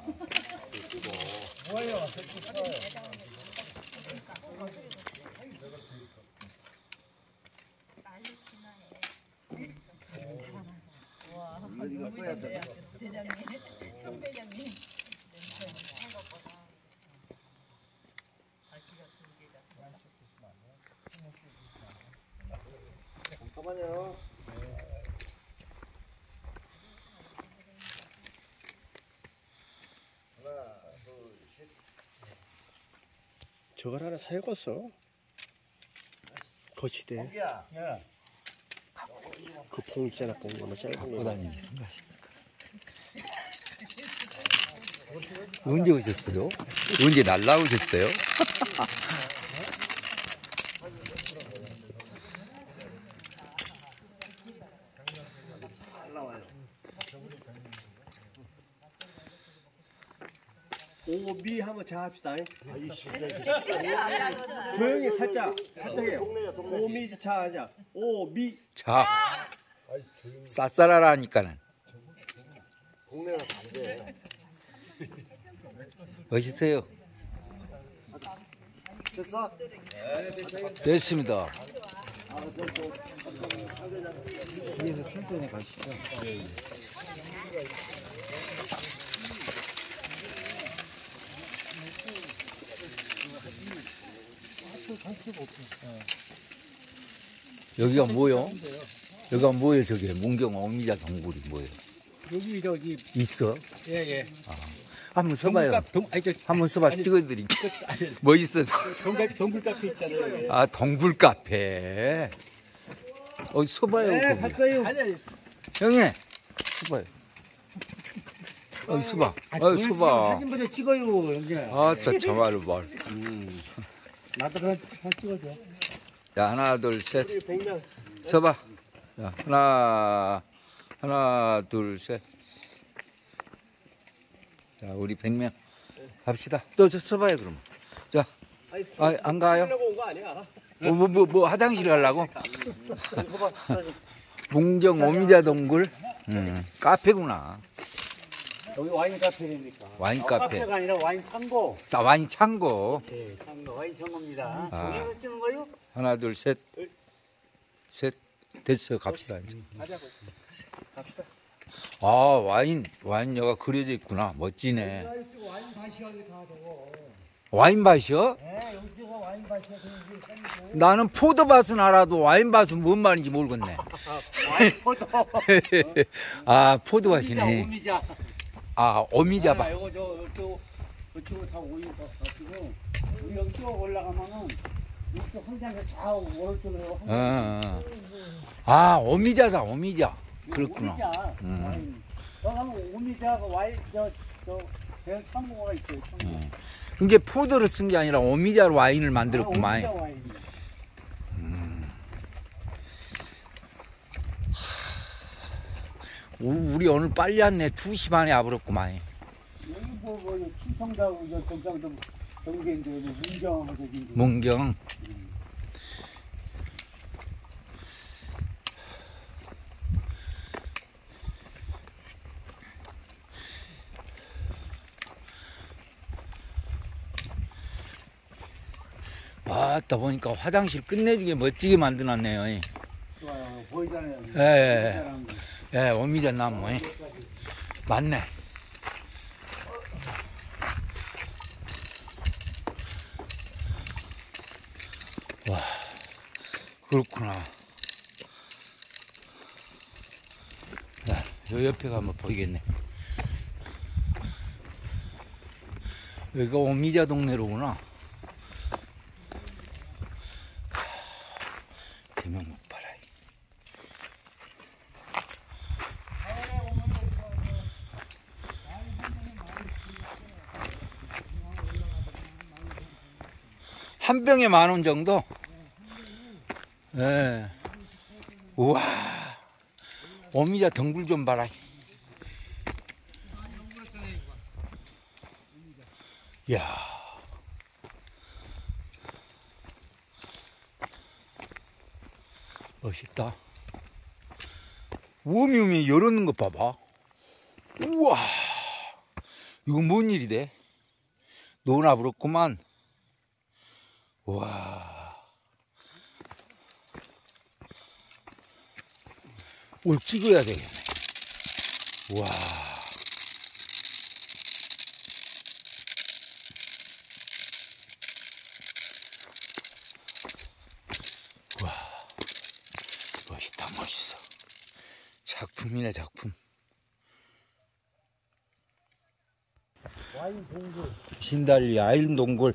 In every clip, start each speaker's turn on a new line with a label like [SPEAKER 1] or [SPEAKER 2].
[SPEAKER 1] 뭐예요?
[SPEAKER 2] 이거 꺼야 돼.
[SPEAKER 3] 대장님, 송 대장님.
[SPEAKER 2] 잠깐만요. 하나, 둘, 셋.
[SPEAKER 1] 저걸 하나 사야겠어. 거치대.
[SPEAKER 2] 공기야.
[SPEAKER 1] 그 봉 있잖아, 봉 너무 짧은
[SPEAKER 4] 갖고
[SPEAKER 1] 거.
[SPEAKER 4] 다니기 생각하십니까? 언제 오셨어요? 언제 날라오셨어요?
[SPEAKER 2] 잘 나와요.
[SPEAKER 1] 오미 한번 자 합시다.
[SPEAKER 2] 아이씨.
[SPEAKER 1] 조용히 살짝 해요.
[SPEAKER 2] 동네야, 동네.
[SPEAKER 1] 오미 자 하자. 오미.
[SPEAKER 4] 자, 쌀쌀하라니까는.
[SPEAKER 2] 동네가 안 돼.
[SPEAKER 4] 멋있어요.
[SPEAKER 2] 됐어?
[SPEAKER 4] 됐습니다.
[SPEAKER 2] 위에서 천천히 가시죠.
[SPEAKER 4] 여기가 뭐요? 여기가 뭐예요, 저게? 문경 어미자 동굴이 뭐예요?
[SPEAKER 5] 여기
[SPEAKER 4] 있어?
[SPEAKER 5] 예예.
[SPEAKER 4] 한번 써봐요.
[SPEAKER 5] 아니 저
[SPEAKER 4] 한번 써봐, 찍어드릴게. 멋있어서.
[SPEAKER 5] 동굴 카페 있잖아요.
[SPEAKER 4] 아, 동굴 카페. 써봐요.
[SPEAKER 5] 네,
[SPEAKER 4] 거기.
[SPEAKER 5] 갔어요. 아니
[SPEAKER 4] 형님, 써봐요. 써봐. 써봐.
[SPEAKER 5] 사진부터 찍어요, 형님.
[SPEAKER 4] 아따, 정말로 말.
[SPEAKER 5] 나도 한 찍어줘.
[SPEAKER 4] 자, 하나, 둘, 셋.
[SPEAKER 1] 우리 100명.
[SPEAKER 4] 써봐. 자, 하나, 둘, 셋. 자, 우리 100명 갑시다. 또 써봐요, 그러면. 자, 안 가요?
[SPEAKER 1] 하려고 온 거 아니야?
[SPEAKER 4] 뭐, 화장실 가려고? 문경 오미자 동굴? 카페구나.
[SPEAKER 5] 여기 와인 카페입니까?
[SPEAKER 4] 와인 카페.
[SPEAKER 5] 카페가 아니라 와인 창고.
[SPEAKER 4] 와인 창고.
[SPEAKER 5] 예, 창고 와인 창고입니다.
[SPEAKER 4] 아.
[SPEAKER 5] 여기 찍는 거요?
[SPEAKER 4] 하나, 둘, 셋. 셋. 됐어요. 갑시다. 이제.
[SPEAKER 5] 가자고. 갑시다.
[SPEAKER 4] 아, 와인녀가 그려져 있구나. 멋지네.
[SPEAKER 5] 와인 밭이야, 다 저거.
[SPEAKER 4] 와인밭이요?
[SPEAKER 5] 예, 여기가 와인 밭이야.
[SPEAKER 4] 나는 포도밭은 알아도 와인밭은 뭔 말인지 모르겠네.
[SPEAKER 5] 와인 포도.
[SPEAKER 4] 아, 포도밭이네.
[SPEAKER 5] 오미자.
[SPEAKER 4] 아, 오미자밭.
[SPEAKER 5] 이거 저쪽으로 다 오이 가지고 우리 여기 쭉 올라가면은 이쪽 한 장에 좌우 오른쪽으로 한 장.
[SPEAKER 4] 아, 오미자다, 오미자. 그렇구나.
[SPEAKER 5] 오미자. 와인. 저 가면 오미자가 와인 저 대형 창고가 있어요. 창고.
[SPEAKER 4] 이게 포도를 쓴 게 아니라 오미자로 와인을 만들었구만.
[SPEAKER 5] 오미자 와인.
[SPEAKER 4] 우리 오늘 빨리 왔네. 2시 반에 와버렸구만.
[SPEAKER 5] 여기 뭐 충청도하고 저 경상도 경계인데 문경하고 저기.
[SPEAKER 4] 문경. 왔다 보니까 화장실 끝내주게 멋지게 만들어놨네요.
[SPEAKER 5] 좋아요. 보이잖아요.
[SPEAKER 4] 예, 예, 오미자 나무. 맞네. 와, 그렇구나. 야, 요 옆에 가면 보이겠네. 여기가 오미자 동네로구나. 대명 못 봐라. 한 병에 10,000원 정도? 예. 우와. 오미자 덩굴 좀 봐라. 이야. 멋있다. 우미우미 열었는 것 봐봐. 우와. 이건 뭔 일이 돼? 노나 부럽구만. 와. 올 찍어야 되겠네. 와. 와. 멋있다, 멋있어. 작품이네, 작품.
[SPEAKER 2] 와인 동굴.
[SPEAKER 4] 신달리 아일랜드 동굴.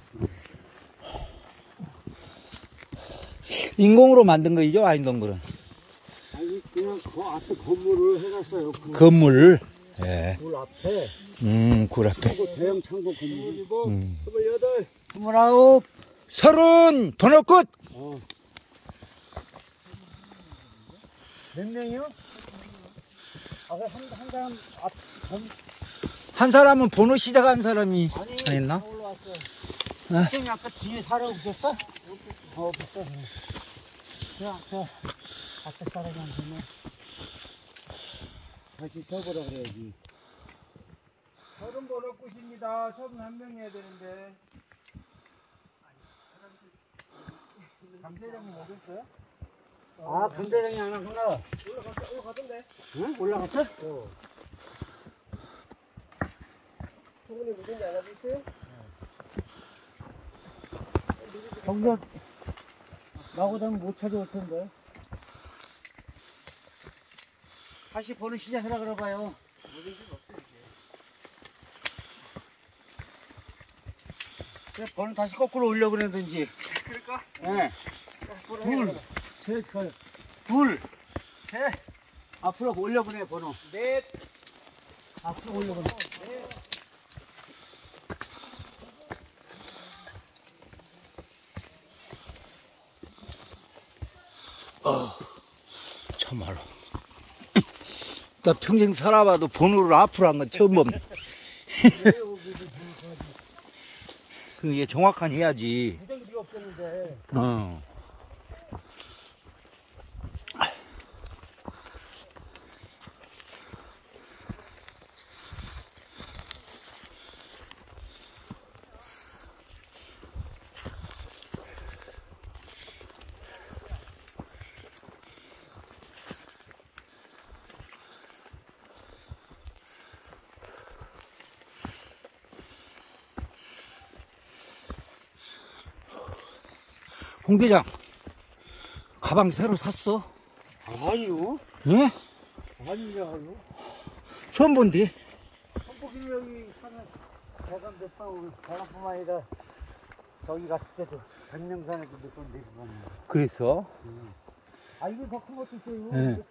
[SPEAKER 4] 인공으로 만든 거이죠, 아일랜드 동굴은?
[SPEAKER 2] 아니 그냥 그 앞에 건물을 해놨어요. 그
[SPEAKER 4] 건물. 예.
[SPEAKER 2] 굴 앞에.
[SPEAKER 4] 굴 앞에.
[SPEAKER 2] 그 대형 창고 건물이고.
[SPEAKER 1] 28.
[SPEAKER 2] 29.
[SPEAKER 4] 30! 번호 끝!
[SPEAKER 2] 몇 명이요? 아, 한 사람 앞
[SPEAKER 4] 한 사람은 번호 시작한 사람이
[SPEAKER 2] 아니
[SPEAKER 4] 했나?
[SPEAKER 2] 올라왔어.
[SPEAKER 4] 아.
[SPEAKER 2] 선생님 아까 뒤에 사람 없었어? 없었어. 그냥 저 앞에 사람이 안 되네. 다시 써보라 그래야지.
[SPEAKER 1] 30번호 끝입니다. 31명 해야 되는데. 강대장님 오셨어요?
[SPEAKER 2] 아, 근대장이 안 하구나.
[SPEAKER 1] 올라갔던데.
[SPEAKER 2] 응? 올라갔어?
[SPEAKER 1] 소문이 누군지 알아주세요?
[SPEAKER 2] 정작 나보다는 못 찾아올 텐데. 다시 번호 시작하라 그러봐요. 그래, 번호 다시 거꾸로 올려 그러든지.
[SPEAKER 1] 그럴까?
[SPEAKER 2] 예. 둘, 셋, 둘, 셋. 앞으로 올려보내 번호.
[SPEAKER 1] 넷.
[SPEAKER 2] 앞으로 올려보내.
[SPEAKER 4] 참말로. 나 평생 살아봐도 번호를 앞으로 한 건 처음 봅니다. 그게 정확한 해야지.
[SPEAKER 2] 부정이 없었는데.
[SPEAKER 4] 어. 홍 대장, 가방 새로 샀어?
[SPEAKER 2] 아니요.
[SPEAKER 4] 예?
[SPEAKER 2] 아니냐고요.
[SPEAKER 4] 처음 본디?
[SPEAKER 2] 한복이 여기 사는 대감 몇번 대감뿐만 아니라 저기 갔을 때도 백령산에도 몇번 내고 갔네.
[SPEAKER 4] 그랬어?
[SPEAKER 2] 아, 이거 더 큰 것도 있어요.
[SPEAKER 4] 네.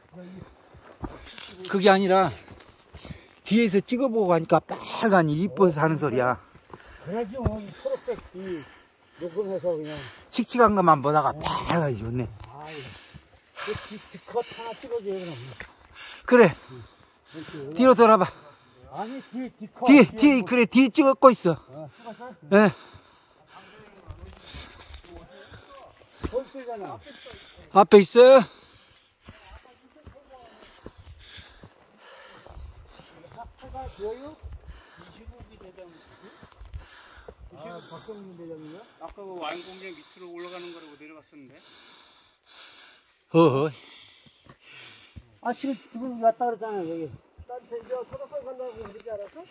[SPEAKER 4] 그게 아니라 뒤에서 찍어보고 가니까 빨간이 이뻐서 하는 소리야.
[SPEAKER 2] 그래야지, 이 초록색 이 녹음해서 그냥.
[SPEAKER 4] 칙칙한 것만 보다가 빨간이 좋네.
[SPEAKER 2] 아이, 컷 하나 찍어줘요, 그럼.
[SPEAKER 4] 그래, 뒤로 돌아봐.
[SPEAKER 2] 아니, 뒤컷.
[SPEAKER 4] 뒤에, 그래, 뒤에 찍고 있어.
[SPEAKER 2] 찍었어?
[SPEAKER 4] 예.
[SPEAKER 2] 벌써잖아.
[SPEAKER 4] 앞에 있어.
[SPEAKER 2] 학교가 보여요? 25기 대장. 아, 박성민 대장이요?
[SPEAKER 5] 아까 그 와인 공장 밑으로 올라가는 거라고 내려갔었는데.
[SPEAKER 4] 어허.
[SPEAKER 2] 아, 지금 지금 왔다 그랬잖아요, 여기.
[SPEAKER 1] 나한테 이제 서로서 간다고 그러지 않았어?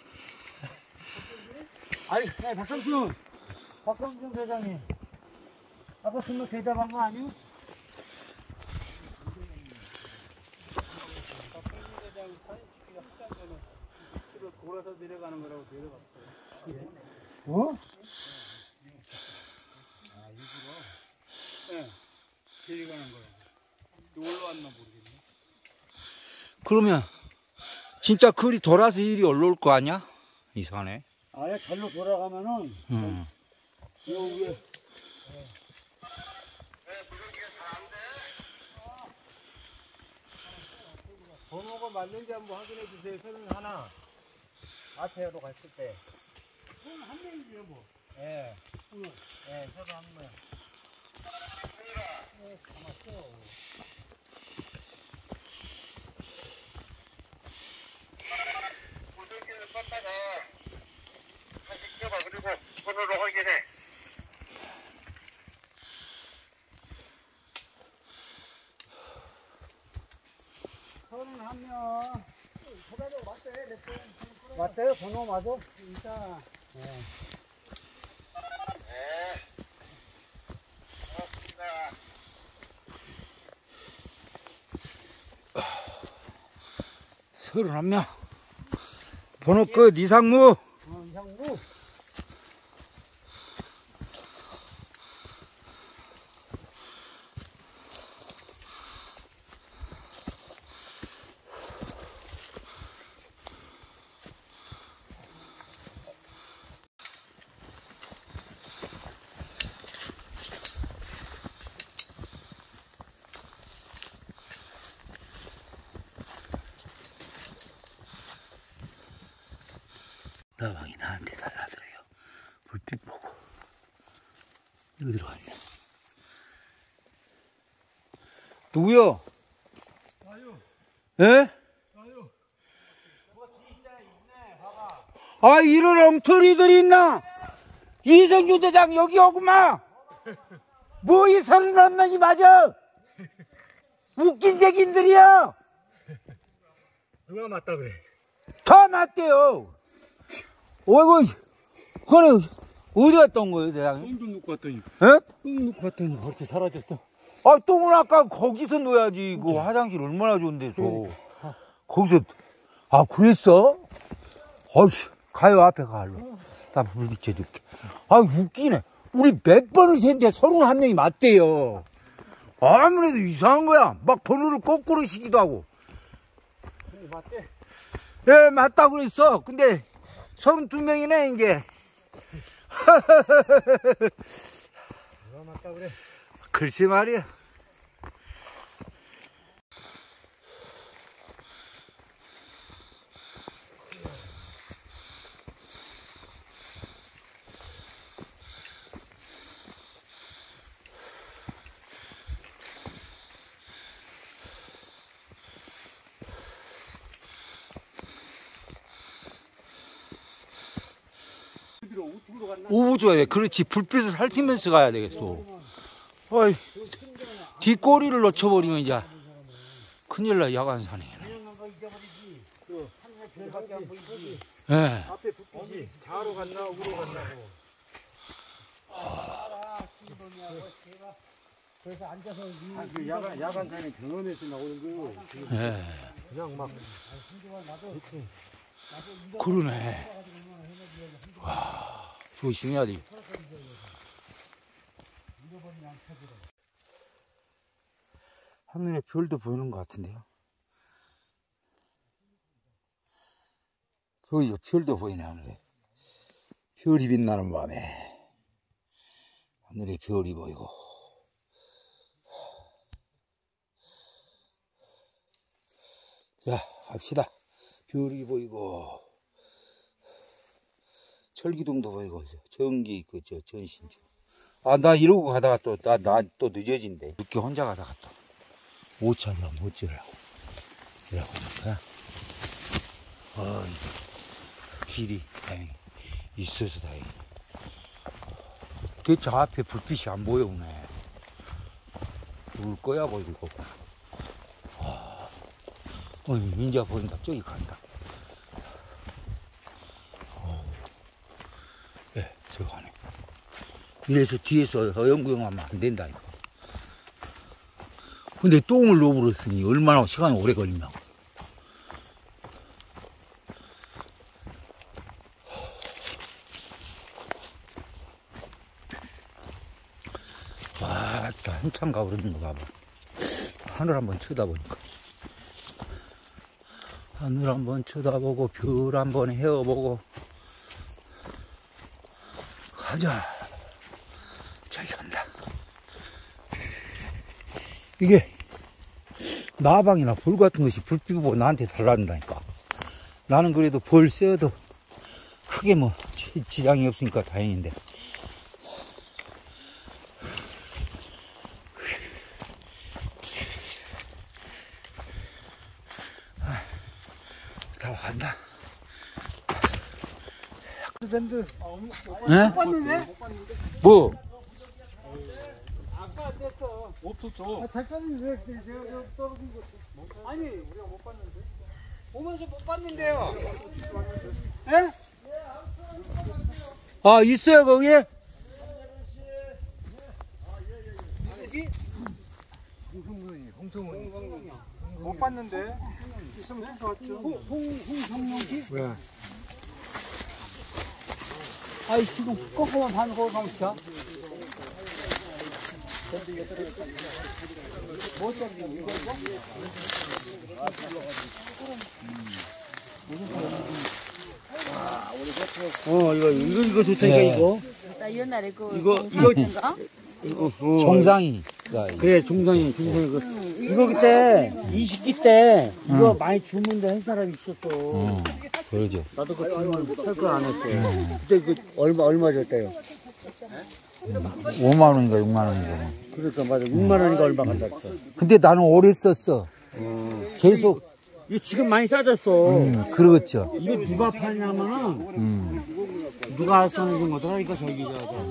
[SPEAKER 2] 아니, 네, 박성준 대장님. 아까 승로 대답한 거 아니에요?
[SPEAKER 5] 박성민 대장 사진 찍기가 확장 전에 밑으로 돌아서 내려가는 거라고 내려갔어요.
[SPEAKER 2] 어?
[SPEAKER 5] 네, 내려가는 거라고. 놀러 왔나 모르겠네.
[SPEAKER 4] 그러면 진짜 그리 돌아서 이리 올라올 거 아니야? 이상하네.
[SPEAKER 2] 아예 절로 돌아가면은 요 위에
[SPEAKER 1] 번호가 맞는지 한번 확인해 주세요. 선생님 하나. 앞에로 갔을 때.
[SPEAKER 2] 한 명이죠, 뭐.
[SPEAKER 1] 예. 예, 저도 한 명. 번호로 확인해.
[SPEAKER 2] 서른 한 명. 맞대요? 번호 맞아? 있잖아. 네.
[SPEAKER 4] 서른 한 명. 번호 끝 이상무.
[SPEAKER 2] 이상무.
[SPEAKER 4] 나방이 나한테 달라들어요. 불빛 보고. 여기 들어갔네. 누구요? 나요. 예? 나요. 아, 이런 엉터리들이 있나? 이성규 대장 여기 오구마! 뭐 이 31명이 맞아! 웃긴 대긴들이야!
[SPEAKER 1] 누가 맞다 그래?
[SPEAKER 4] 다 맞대요! 어이구, 그래, 어디 갔다 온 거예요, 대장님?
[SPEAKER 5] 똥좀 놓고 왔더니.
[SPEAKER 4] 예?
[SPEAKER 5] 똥 놓고 왔더니 벌써 사라졌어.
[SPEAKER 4] 아, 똥을 아까 거기서 놓아야지. 그 화장실 얼마나 좋은데서. 거기서, 아, 그랬어? 어휴, 가요, 앞에 가요. 나 불 비춰줄게. 아, 웃기네. 우리 몇 번을 샜는데 31명이 맞대요. 아무래도 이상한 거야. 막 번호를 거꾸로 시기도 하고.
[SPEAKER 2] 맞대.
[SPEAKER 4] 예, 맞다 그랬어. 근데 32명이네, 이제.
[SPEAKER 2] 누가 맞다 그래?
[SPEAKER 4] 글쎄 말이야. 우주에 그렇지 불빛을 살피면서 가야 되겠어. 어이, 뒷꼬리를 놓쳐버리면 이제 큰일 나. 야간산에. 예.
[SPEAKER 1] 앞에 불빛이 좌로 갔나 우로 갔나고.
[SPEAKER 2] 그래서 앉아서
[SPEAKER 1] 그 야간산에 경험에서 나오는 거.
[SPEAKER 4] 예.
[SPEAKER 1] 그냥 막.
[SPEAKER 4] 그러네. 와, 조심해야 돼. 하늘에 별도 보이는 것 같은데요. 저기 별도 보이네, 하늘에. 별이 빛나는 밤에 하늘에 별이 보이고. 자, 갑시다. 별이 보이고 철기둥도 보이고 전기 있고 저 전신주. 아, 나 이러고 가다가 또 나 또 늦어진대. 늦게 혼자 가다가 또 5차로 못 지으려고 이러고 보니까 길이 다행히 있어서 다행히. 대체 앞에 불빛이 안 보여오네. 울 거야 보이고. 인자 보인다. 저기 간다. 예, 저기 가네. 이래서 뒤에서 어영부영하면 안 된다니까. 근데 똥을 넣어버렸으니 얼마나 시간이 오래 걸리냐. 와, 한참 가버리는 거 봐봐. 하늘 한번 쳐다보니까. 하늘 한번 쳐다보고 별 한번 헤어보고 가자. 저기 간다. 이게 나방이나 벌 같은 것이 불빛 보고 나한테 달라진다니까. 나는 그래도 벌 쐬어도 크게 뭐 지장이 없으니까 다행인데. 다 간다.
[SPEAKER 2] 밴드.
[SPEAKER 4] 예? 뭐?
[SPEAKER 2] 아까 안 됐어.
[SPEAKER 1] 없었죠.
[SPEAKER 2] 작가님 왜 내가 떨어진 거?
[SPEAKER 1] 아니 우리가 못 봤는데.
[SPEAKER 2] 보면서 못 봤는데요.
[SPEAKER 4] 예? 아, 있어요, 거기에?
[SPEAKER 1] 못 봤는데. 있으면 좋았죠.
[SPEAKER 2] 홍성룡씨?
[SPEAKER 1] 왜?
[SPEAKER 2] 아이 지금 꺾어만 하는 거 감시야.
[SPEAKER 5] 이거 좋다니까,
[SPEAKER 4] 네.
[SPEAKER 5] 이거.
[SPEAKER 3] 나 옛날에 그
[SPEAKER 5] 이거-
[SPEAKER 3] 정상인가?
[SPEAKER 4] 정상이.
[SPEAKER 5] 그래, 중성이 이거 그때, 20기 때, 이거 많이 주문도 한 사람이 있었어.
[SPEAKER 4] 그러죠.
[SPEAKER 5] 나도 그 주문 설거 안 했어. 그때 그, 얼마 줬대요?
[SPEAKER 4] 5만 원인가 6만 원인가.
[SPEAKER 5] 그러니까, 맞아. 6만원인가 얼마 갖다 줬어.
[SPEAKER 4] 근데 나는 오래 썼어. 계속.
[SPEAKER 5] 이거 지금 많이 싸졌어.
[SPEAKER 4] 그렇죠.
[SPEAKER 5] 이거 누가 파냐면은, 누가 써는 거더라? 이거 저기,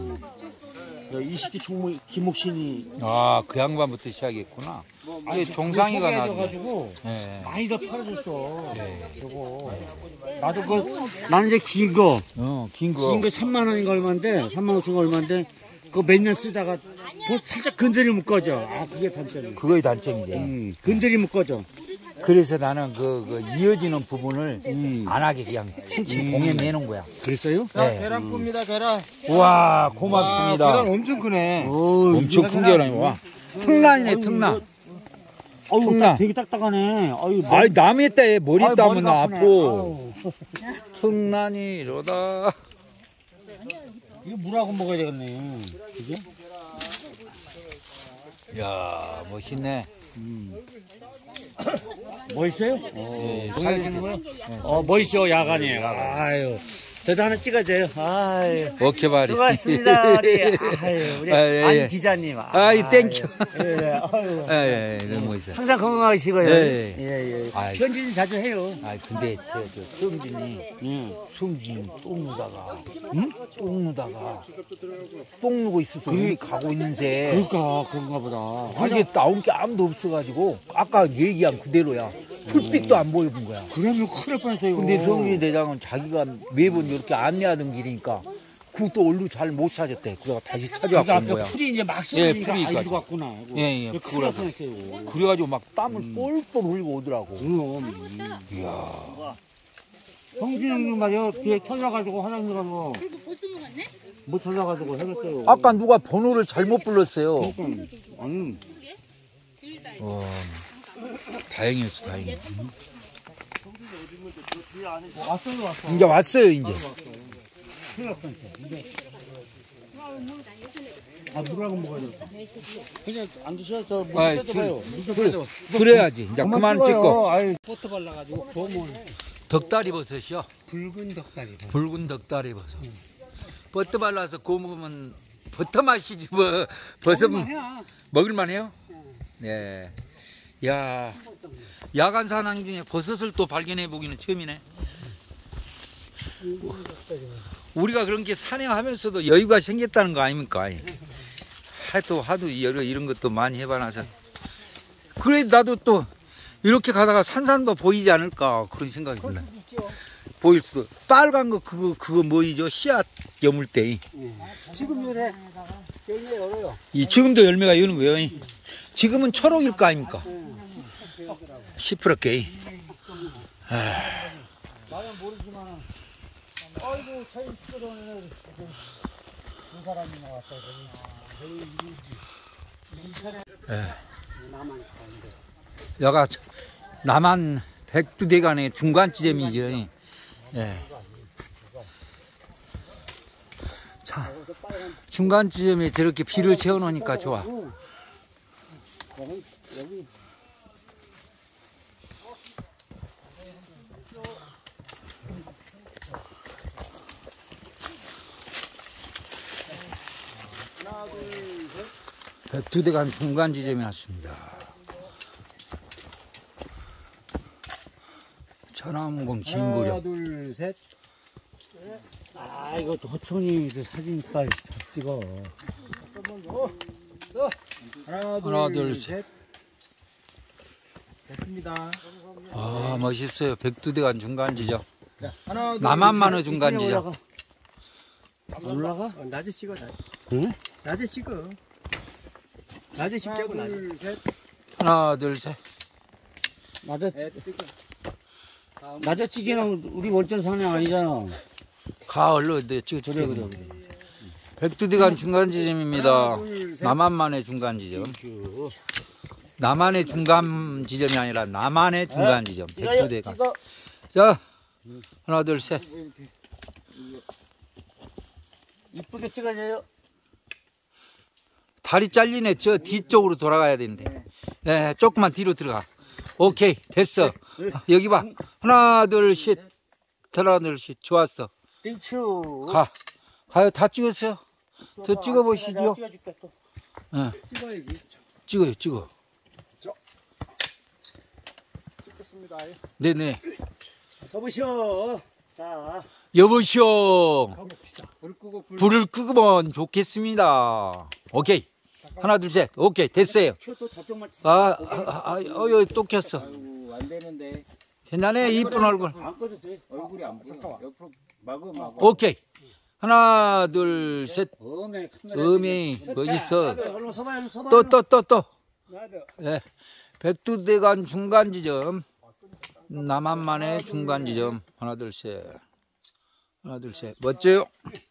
[SPEAKER 5] 20기 총무 김옥신이.
[SPEAKER 4] 아, 그 양반부터 시작했구나. 이게 종상이가 나도.
[SPEAKER 5] 가지고
[SPEAKER 4] 예.
[SPEAKER 5] 많이 더 팔아줬어. 저거. 나도 나는 이제 긴 거.
[SPEAKER 4] 긴 거.
[SPEAKER 5] 3만 원인가 얼마인데, 3만 5천 원 얼마인데, 그거 몇 년 쓰다가, 살짝 건드리면 꺼져. 아, 그게 단점이야.
[SPEAKER 4] 그거의 단점이지.
[SPEAKER 5] 건드리면 꺼져.
[SPEAKER 4] 그래서 나는 그 이어지는 부분을 안 하게 그냥 칭칭 공에 내는 거야.
[SPEAKER 5] 그랬어요?
[SPEAKER 4] 네.
[SPEAKER 1] 계란뿐입니다 계란.
[SPEAKER 4] 우와, 고맙습니다.
[SPEAKER 1] 계란 엄청 크네.
[SPEAKER 4] 엄청 큰 계란이 와. 특란이네, 특란.
[SPEAKER 5] 어우,
[SPEAKER 4] 특란.
[SPEAKER 5] 되게 딱딱하네. 아유,
[SPEAKER 4] 아이, 남의 때에 머리
[SPEAKER 5] 아유,
[SPEAKER 4] 따면
[SPEAKER 5] 머리가
[SPEAKER 4] 아파.
[SPEAKER 5] 아프네. 아유.
[SPEAKER 4] 특란이 이러다.
[SPEAKER 5] 이거 물하고 먹어야 되겠네. 그죠?
[SPEAKER 4] 이야, 멋있네.
[SPEAKER 5] 멋있어요?
[SPEAKER 4] 예,
[SPEAKER 5] 동영상 거요? 멋있죠, 야간에. 아유. 저도 하나 찍어줘요. 아유.
[SPEAKER 4] 오케이, 말이.
[SPEAKER 5] 수고하셨습니다, 우리. 아유, 우리 안 기자님.
[SPEAKER 4] 아이, 땡큐.
[SPEAKER 5] 예, 아유.
[SPEAKER 4] 예, 너무 멋있어.
[SPEAKER 5] 항상 건강하시고요.
[SPEAKER 4] 예.
[SPEAKER 5] 예.
[SPEAKER 4] 아이.
[SPEAKER 5] 편지는 자주 해요.
[SPEAKER 4] 아, 근데 저 수음진이 똥 누다가, 똥 누다가, 똥 누고 있어서 우리 가고 있는데,
[SPEAKER 5] 그러니까, 그런가 보다.
[SPEAKER 4] 그게 나온 게 아무도 없어가지고, 아까 얘기한 그대로야. 불빛도 안 보여본 거야.
[SPEAKER 5] 그러면 큰일 날 뻔했어요.
[SPEAKER 4] 근데 성준이 대장은 자기가 매번 이렇게 안내하던 길이니까, 그것도 얼른 잘 못 찾았대. 그래가 다시 찾아왔고 온 거야.
[SPEAKER 5] 풀이 이제 막
[SPEAKER 4] 예,
[SPEAKER 5] 쏟으니까
[SPEAKER 4] 풀이
[SPEAKER 5] 이리 갔구나.
[SPEAKER 4] 예, 예,
[SPEAKER 5] 큰일 날 뻔했어요.
[SPEAKER 4] 그래가지고 막 땀을 뻘뻘 흘리고 오더라고.
[SPEAKER 5] 이야. 성진이 형님 말이야, 뒤에 터져가지고 화장실 가서.
[SPEAKER 3] 그리고 보스 먹었네?
[SPEAKER 5] 못 찾아가지고 해줬어요.
[SPEAKER 4] 아까 누가 번호를 잘못 불렀어요.
[SPEAKER 5] 아니.
[SPEAKER 4] 다행이었어, 다행이었어.
[SPEAKER 5] 왔어요.
[SPEAKER 4] 이제 왔어요, 이제.
[SPEAKER 5] 큰일 날 뻔했어. 아, 물하고 먹어야 돼. 그냥 안 드셔? 저 물
[SPEAKER 4] 아이,
[SPEAKER 5] 빼줘봐요.
[SPEAKER 4] 그래야지. 이제 그만 찍고.
[SPEAKER 5] 아유, 포트 발라가지고 보면
[SPEAKER 4] 덕다리 버섯이요.
[SPEAKER 5] 붉은 덕다리.
[SPEAKER 4] 붉은 덕다리 버섯. 버터 발라서 구워 먹으면 버터 맛이지 뭐. 버섯 먹을만 해요? 네. 야, 야간 산행 중에 버섯을 또 발견해 보기는 처음이네. 우리가 그런 게 산행하면서도 여유가 생겼다는 거 아닙니까? 하도 이런 것도 많이 해봐놔서. 그래 나도 또 이렇게 가다가 산산도 보이지 않을까 그런 생각이 들어요. 보일 수도. 빨간 거 그거 뭐이죠? 씨앗 여물 때.
[SPEAKER 2] 지금 요래 열매 열어요.
[SPEAKER 4] 이 지금도 열매가 여는 거예요. 지금은 초록일 거 아닙니까? 시퍼렇게.
[SPEAKER 2] 나는 모르지만, 아이고 사진 찍어놓은 두 사람이 나왔다.
[SPEAKER 4] 여가 남한 백두대간의 중간 지점이죠. 예. 자, 중간 지점에 저렇게 비를 세워 놓으니까 좋아. 백두대간 중간 지점에 왔습니다. 천암공 진구령.
[SPEAKER 1] 하나 둘 셋.
[SPEAKER 2] 아, 이거 호천이 사진 빨리 찍어.
[SPEAKER 4] 하나, 둘, 셋.
[SPEAKER 1] 됐습니다.
[SPEAKER 4] 아, 멋있어요. 백두대간 중간지죠.
[SPEAKER 1] 하나, 둘,
[SPEAKER 4] 남한만의 중간지죠.
[SPEAKER 2] 올라가?
[SPEAKER 1] 낮에 찍어, 낮에.
[SPEAKER 2] 응?
[SPEAKER 1] 낮에 찍어. 낮에 찍자고, 낮에. 둘, 셋.
[SPEAKER 4] 하나, 둘, 셋.
[SPEAKER 2] 낮에 찍기는 우리 원전 산행 아니잖아.
[SPEAKER 4] 가을로 네, 찍어.
[SPEAKER 2] 그래.
[SPEAKER 4] 백두대간 중간지점입니다. 남한만의 중간지점. 남한의 중간지점이 아니라 남한의 중간지점. 백두대간. 자, 하나, 둘, 셋.
[SPEAKER 2] 이쁘게 찍어줘요.
[SPEAKER 4] 다리 잘리네. 저 뒤쪽으로 돌아가야 되는데. 네, 조금만 뒤로 들어가. 오케이, 됐어. 여기 봐. 하나, 둘, 셋. 하나, 둘, 셋. 좋았어.
[SPEAKER 2] 땡큐.
[SPEAKER 4] 가요. 다 찍었어요. 더 찍어보시죠.
[SPEAKER 2] 찍어줄게 또.
[SPEAKER 4] 네.
[SPEAKER 1] 찍어야지.
[SPEAKER 4] 찍어.
[SPEAKER 1] 찍겠습니다.
[SPEAKER 4] 네네.
[SPEAKER 2] 서보시오. 자.
[SPEAKER 4] 여보시오.
[SPEAKER 1] 불 끄고,
[SPEAKER 4] 불을 끄면 좋겠습니다. 오케이. 하나, 둘, 셋. 오케이. 됐어요.
[SPEAKER 2] 또 저쪽만
[SPEAKER 4] 또 켰어.
[SPEAKER 1] 아이고, 안 되는데.
[SPEAKER 4] 괜찮네. 이쁜 얼굴.
[SPEAKER 2] 안 꺼도 돼.
[SPEAKER 1] 얼굴이 안 보여. 옆으로 막어.
[SPEAKER 4] 오케이. 하나, 둘, 셋.
[SPEAKER 2] 어메 카메라.
[SPEAKER 4] 음이 멋있어.
[SPEAKER 2] 얼른 서봐요.
[SPEAKER 4] 또. 네. 백두대간 중간지점. 남한만의 중간지점. 하나, 둘, 셋. 하나, 둘, 셋. 멋져요.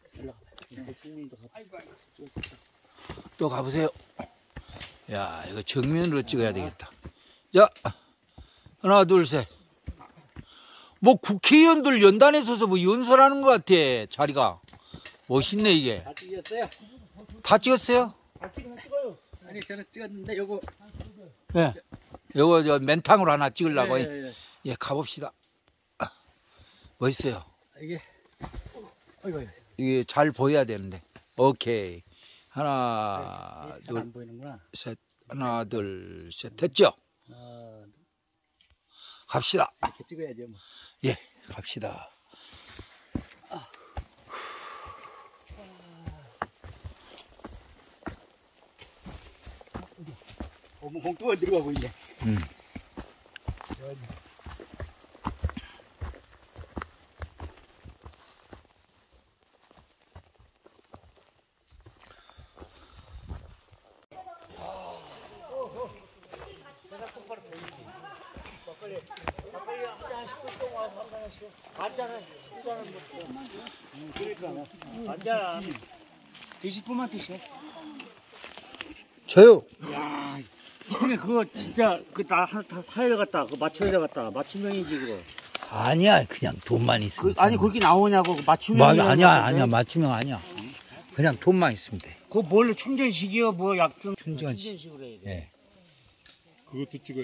[SPEAKER 4] 또 가보세요. 야, 이거 정면으로 찍어야 되겠다. 자, 하나, 둘, 셋. 뭐 국회의원들 연단에 서서 뭐 연설하는 것 같아. 자리가. 멋있네, 이게.
[SPEAKER 2] 다 찍었어요?
[SPEAKER 4] 다 찍었어요?
[SPEAKER 2] 다 찍으면 찍어요.
[SPEAKER 1] 아니, 저는 찍었는데, 요거.
[SPEAKER 4] 예. 요거 저 맨탕으로 하나 찍으려고.
[SPEAKER 1] 예.
[SPEAKER 4] 예, 가봅시다. 멋있어요.
[SPEAKER 1] 이게.
[SPEAKER 4] 이게 잘 보여야 되는데. 오케이. 하나,
[SPEAKER 2] 잘
[SPEAKER 4] 둘,
[SPEAKER 2] 안 보이는구나.
[SPEAKER 4] 셋. 하나, 둘, 셋. 됐죠? 갑시다.
[SPEAKER 1] 이렇게 찍어야죠, 뭐.
[SPEAKER 4] 예, 갑시다.
[SPEAKER 1] 뭐 공투가 들어가고 있네.
[SPEAKER 2] 앉아. 20분만 드셔.
[SPEAKER 4] 저요.
[SPEAKER 2] 근데 그거 진짜 그다 타일 갖다 그 맞춰야 되겠다. 맞춤형이지 그거.
[SPEAKER 4] 아니야, 그냥 돈만 있으면.
[SPEAKER 2] 아니 거기 나오냐고 그 맞춤형.
[SPEAKER 4] 아니야, 맞추면 아니야. 그냥 돈만 있으면 돼.
[SPEAKER 2] 그거 뭘로 충전식이요? 뭐 약좀
[SPEAKER 4] 충전식.
[SPEAKER 2] 충전식으로 해야 돼.
[SPEAKER 4] 예.
[SPEAKER 1] 그것도 찍어요?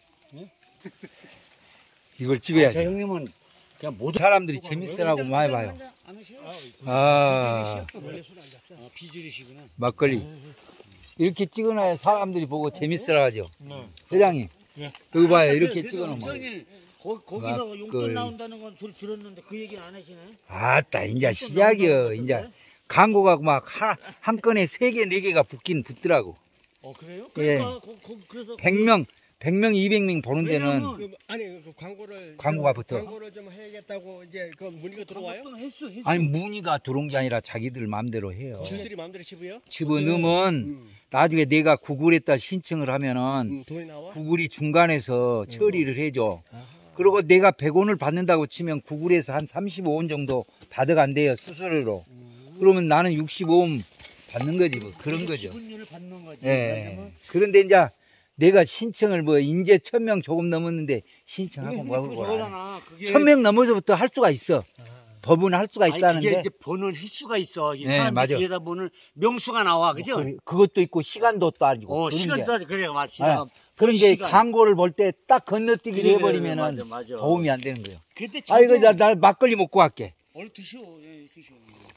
[SPEAKER 4] 이걸
[SPEAKER 2] 저
[SPEAKER 4] 찍어야지.
[SPEAKER 2] 형님은 그냥 모두
[SPEAKER 4] 사람들이 재밌으라고 많이 봐요.
[SPEAKER 2] 안 하셔요?
[SPEAKER 4] 아,
[SPEAKER 2] 비주류시구나.
[SPEAKER 4] 막걸리. 이렇게 찍어놔야 사람들이 보고 재밌으라 하죠. 회장님, 여기 봐요. 이렇게 찍어놓으면.
[SPEAKER 2] 형님 거기서
[SPEAKER 4] 막걸리.
[SPEAKER 2] 용돈 나온다는 건 소리 들었는데 그 얘기는 안 하시네.
[SPEAKER 4] 아따, 이제 시작이요. 이제 광고가 막 한 건에 3개, 4개가 붙긴 붙더라고.
[SPEAKER 2] 그래요?
[SPEAKER 4] 예.
[SPEAKER 2] 그러니까 그래서
[SPEAKER 4] 100명, 200명 보는 데는
[SPEAKER 1] 그 광고를.
[SPEAKER 4] 광고가 붙어.
[SPEAKER 1] 광고를 좀 해야겠다고 이제 그 문의가 들어와요?
[SPEAKER 2] 횟수.
[SPEAKER 4] 아니, 문의가 들어온 게 아니라 자기들 마음대로 해요.
[SPEAKER 1] 주주들이 마음대로 집어요?
[SPEAKER 4] 집어넣으면 나중에 내가 구글에다 신청을 하면은
[SPEAKER 1] 돈이 나와?
[SPEAKER 4] 구글이 중간에서 처리를 해줘. 그리고 내가 100원을 받는다고 치면 구글에서 한 35원 정도 받아간대요, 수수료로. 그러면 나는 65원 받는 거지, 뭐. 그런 거죠.
[SPEAKER 2] 지분율을 받는 거지.
[SPEAKER 4] 예. 그런데 이제 내가 신청을 뭐, 이제 1000명 조금 넘었는데 신청하고 뭐 하고.
[SPEAKER 2] 저거잖아. 그게
[SPEAKER 4] 1000명 넘어서부터 할 수가 있어. 법은 할 수가
[SPEAKER 2] 아니,
[SPEAKER 4] 있다는데.
[SPEAKER 2] 그게 이제 보는 횟수가 있어. 이
[SPEAKER 4] 네,
[SPEAKER 2] 사람들
[SPEAKER 4] 맞아.
[SPEAKER 2] 뒤에다 보는 명수가 나와, 그죠?
[SPEAKER 4] 그것도 있고 시간도 따지고.
[SPEAKER 2] 시간도 그래, 맞지.
[SPEAKER 4] 그런 게 광고를 볼 때 딱 건너뛰기를
[SPEAKER 2] 그래,
[SPEAKER 4] 해버리면은
[SPEAKER 2] 맞아.
[SPEAKER 4] 도움이 안 되는 거예요.
[SPEAKER 2] 근데
[SPEAKER 4] 아, 이거 나 막걸리 먹고 갈게.
[SPEAKER 2] 얼른 드셔. 예, 드셔.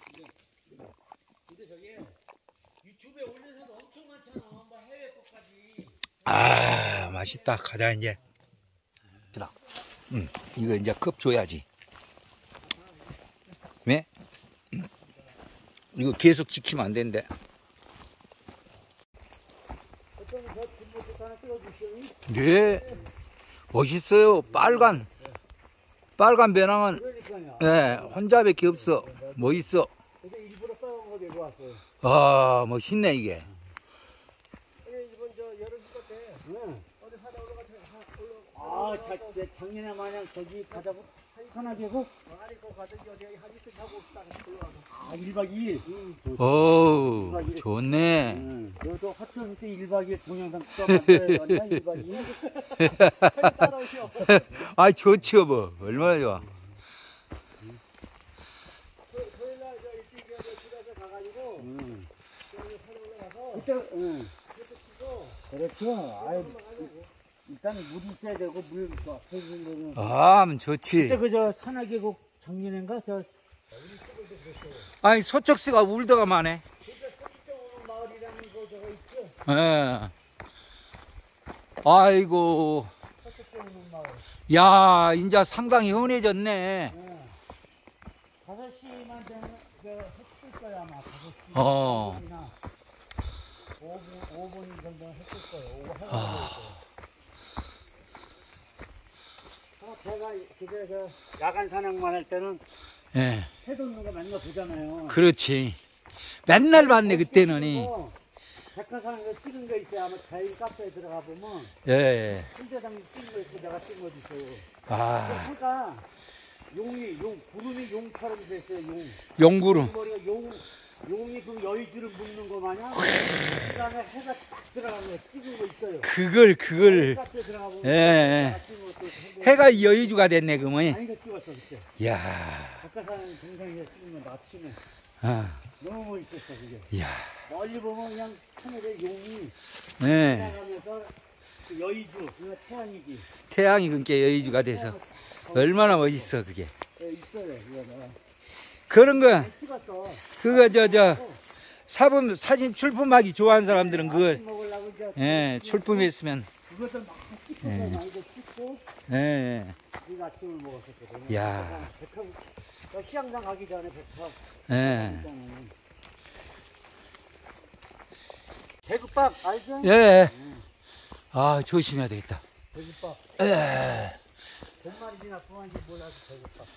[SPEAKER 2] 근데 저게 유튜브에 올려서도 엄청 많잖아. 뭐 해외 것까지.
[SPEAKER 4] 아, 맛있다. 가자, 이제. 이거 이제 컵 줘야지. 왜? 이거 계속 지키면 안 된대. 네. 멋있어요. 빨간 배낭은,
[SPEAKER 2] 그러니까요.
[SPEAKER 4] 네, 혼자밖에 없어. 멋있어.
[SPEAKER 2] 그래서 일부러 싸운 거 내고 왔어요.
[SPEAKER 4] 아, 멋있네, 이게.
[SPEAKER 1] 이번 저 여름 휴가 때
[SPEAKER 2] 응.
[SPEAKER 1] 어디 산에 올라가서
[SPEAKER 2] 작년에 마냥 저기 가자고 하나 계고
[SPEAKER 1] 아니 그 가든지 어디 한 이틀 자고 딱 올라가서
[SPEAKER 2] 1박 2일.
[SPEAKER 4] 어우, 좋네.
[SPEAKER 2] 응. 그래도 하천 때 1박 2일 동영상 찍어봤어요. 1박 2일.
[SPEAKER 1] 따라오시오.
[SPEAKER 4] 아, 좋지요, 뭐. 얼마나 좋아.
[SPEAKER 1] 토요일날 저 일찍 집에서 가가지고
[SPEAKER 2] 응.
[SPEAKER 1] 저기 산에 올라가서
[SPEAKER 2] 그때, 응.
[SPEAKER 1] 그것도 치고
[SPEAKER 2] 그렇죠. 아유, 일단 물이 있어야 되고, 물, 해주는 거는.
[SPEAKER 4] 아, 하면 좋지.
[SPEAKER 2] 그때 그저 산하계곡 작년인가?
[SPEAKER 4] 아니, 소쩍스가 울다가 마네.
[SPEAKER 2] 마을이라는 거 저거 있죠?
[SPEAKER 4] 예. 아이고.
[SPEAKER 2] 서쪽에 마을.
[SPEAKER 4] 야, 인자 상당히 흔해졌네.
[SPEAKER 2] 5시만 되면 했을 거야, 아마. 5시.
[SPEAKER 4] 어.
[SPEAKER 2] 5분 정도는 했을 거예요. 오후 한 제가 그게 야간 산행만 할 때는
[SPEAKER 4] 예.
[SPEAKER 2] 해 돋는 거 맨날 보잖아요.
[SPEAKER 4] 그렇지. 맨날 봤네, 그때는이.
[SPEAKER 2] 백화산에서 찍은 거 있어요. 아마 자일 카페에 들어가 보면
[SPEAKER 4] 예.
[SPEAKER 2] hun대장 찍은 거 있고 내가 찍은 거 있어요.
[SPEAKER 4] 아,
[SPEAKER 2] 해가 구름이 용처럼 됐어요.
[SPEAKER 4] 용구름.
[SPEAKER 2] 머리가 용이 그 여의주를 묻는 거 마냥 그다음에 해가 딱 들어가면 찍은 거 있어요.
[SPEAKER 4] 그걸,
[SPEAKER 2] 카페에 들어가 보면
[SPEAKER 4] 예.
[SPEAKER 2] 내가 찍은 것도
[SPEAKER 4] 해가 여의주가 됐네, 그러면.
[SPEAKER 2] 많이 찍었어 그때.
[SPEAKER 4] 이야.
[SPEAKER 2] 백화산 동상에서 찍은 건 아침에
[SPEAKER 4] 아,
[SPEAKER 2] 너무 멋있었어 그게.
[SPEAKER 4] 이야.
[SPEAKER 2] 멀리 보면 그냥 하늘에 용이
[SPEAKER 4] 예.
[SPEAKER 2] 지나가면서 그 여의주, 그거 태양이지.
[SPEAKER 4] 태양이 그게 여의주가 돼서. 얼마나 멋있어, 그게.
[SPEAKER 2] 예, 있어요, 이거는.
[SPEAKER 4] 그런 거,
[SPEAKER 2] 찍었어.
[SPEAKER 4] 그거, 사진 출품하기 좋아하는 사람들은 그거,
[SPEAKER 2] 아침 먹으려고 이제
[SPEAKER 4] 예, 출품했으면,
[SPEAKER 2] 그것들 막 찍고 많이 찍고
[SPEAKER 4] 예.
[SPEAKER 2] 우리 아침을 먹었었거든요.
[SPEAKER 4] 야.
[SPEAKER 2] 시장장 가기 전에 백합.
[SPEAKER 4] 예.
[SPEAKER 2] 대구밥 알죠?
[SPEAKER 4] 예. 아, 조심해야 되겠다.
[SPEAKER 2] 대구밥.
[SPEAKER 4] 예.
[SPEAKER 2] 몇 마리지 나쁘만지 몰라도 대구밥.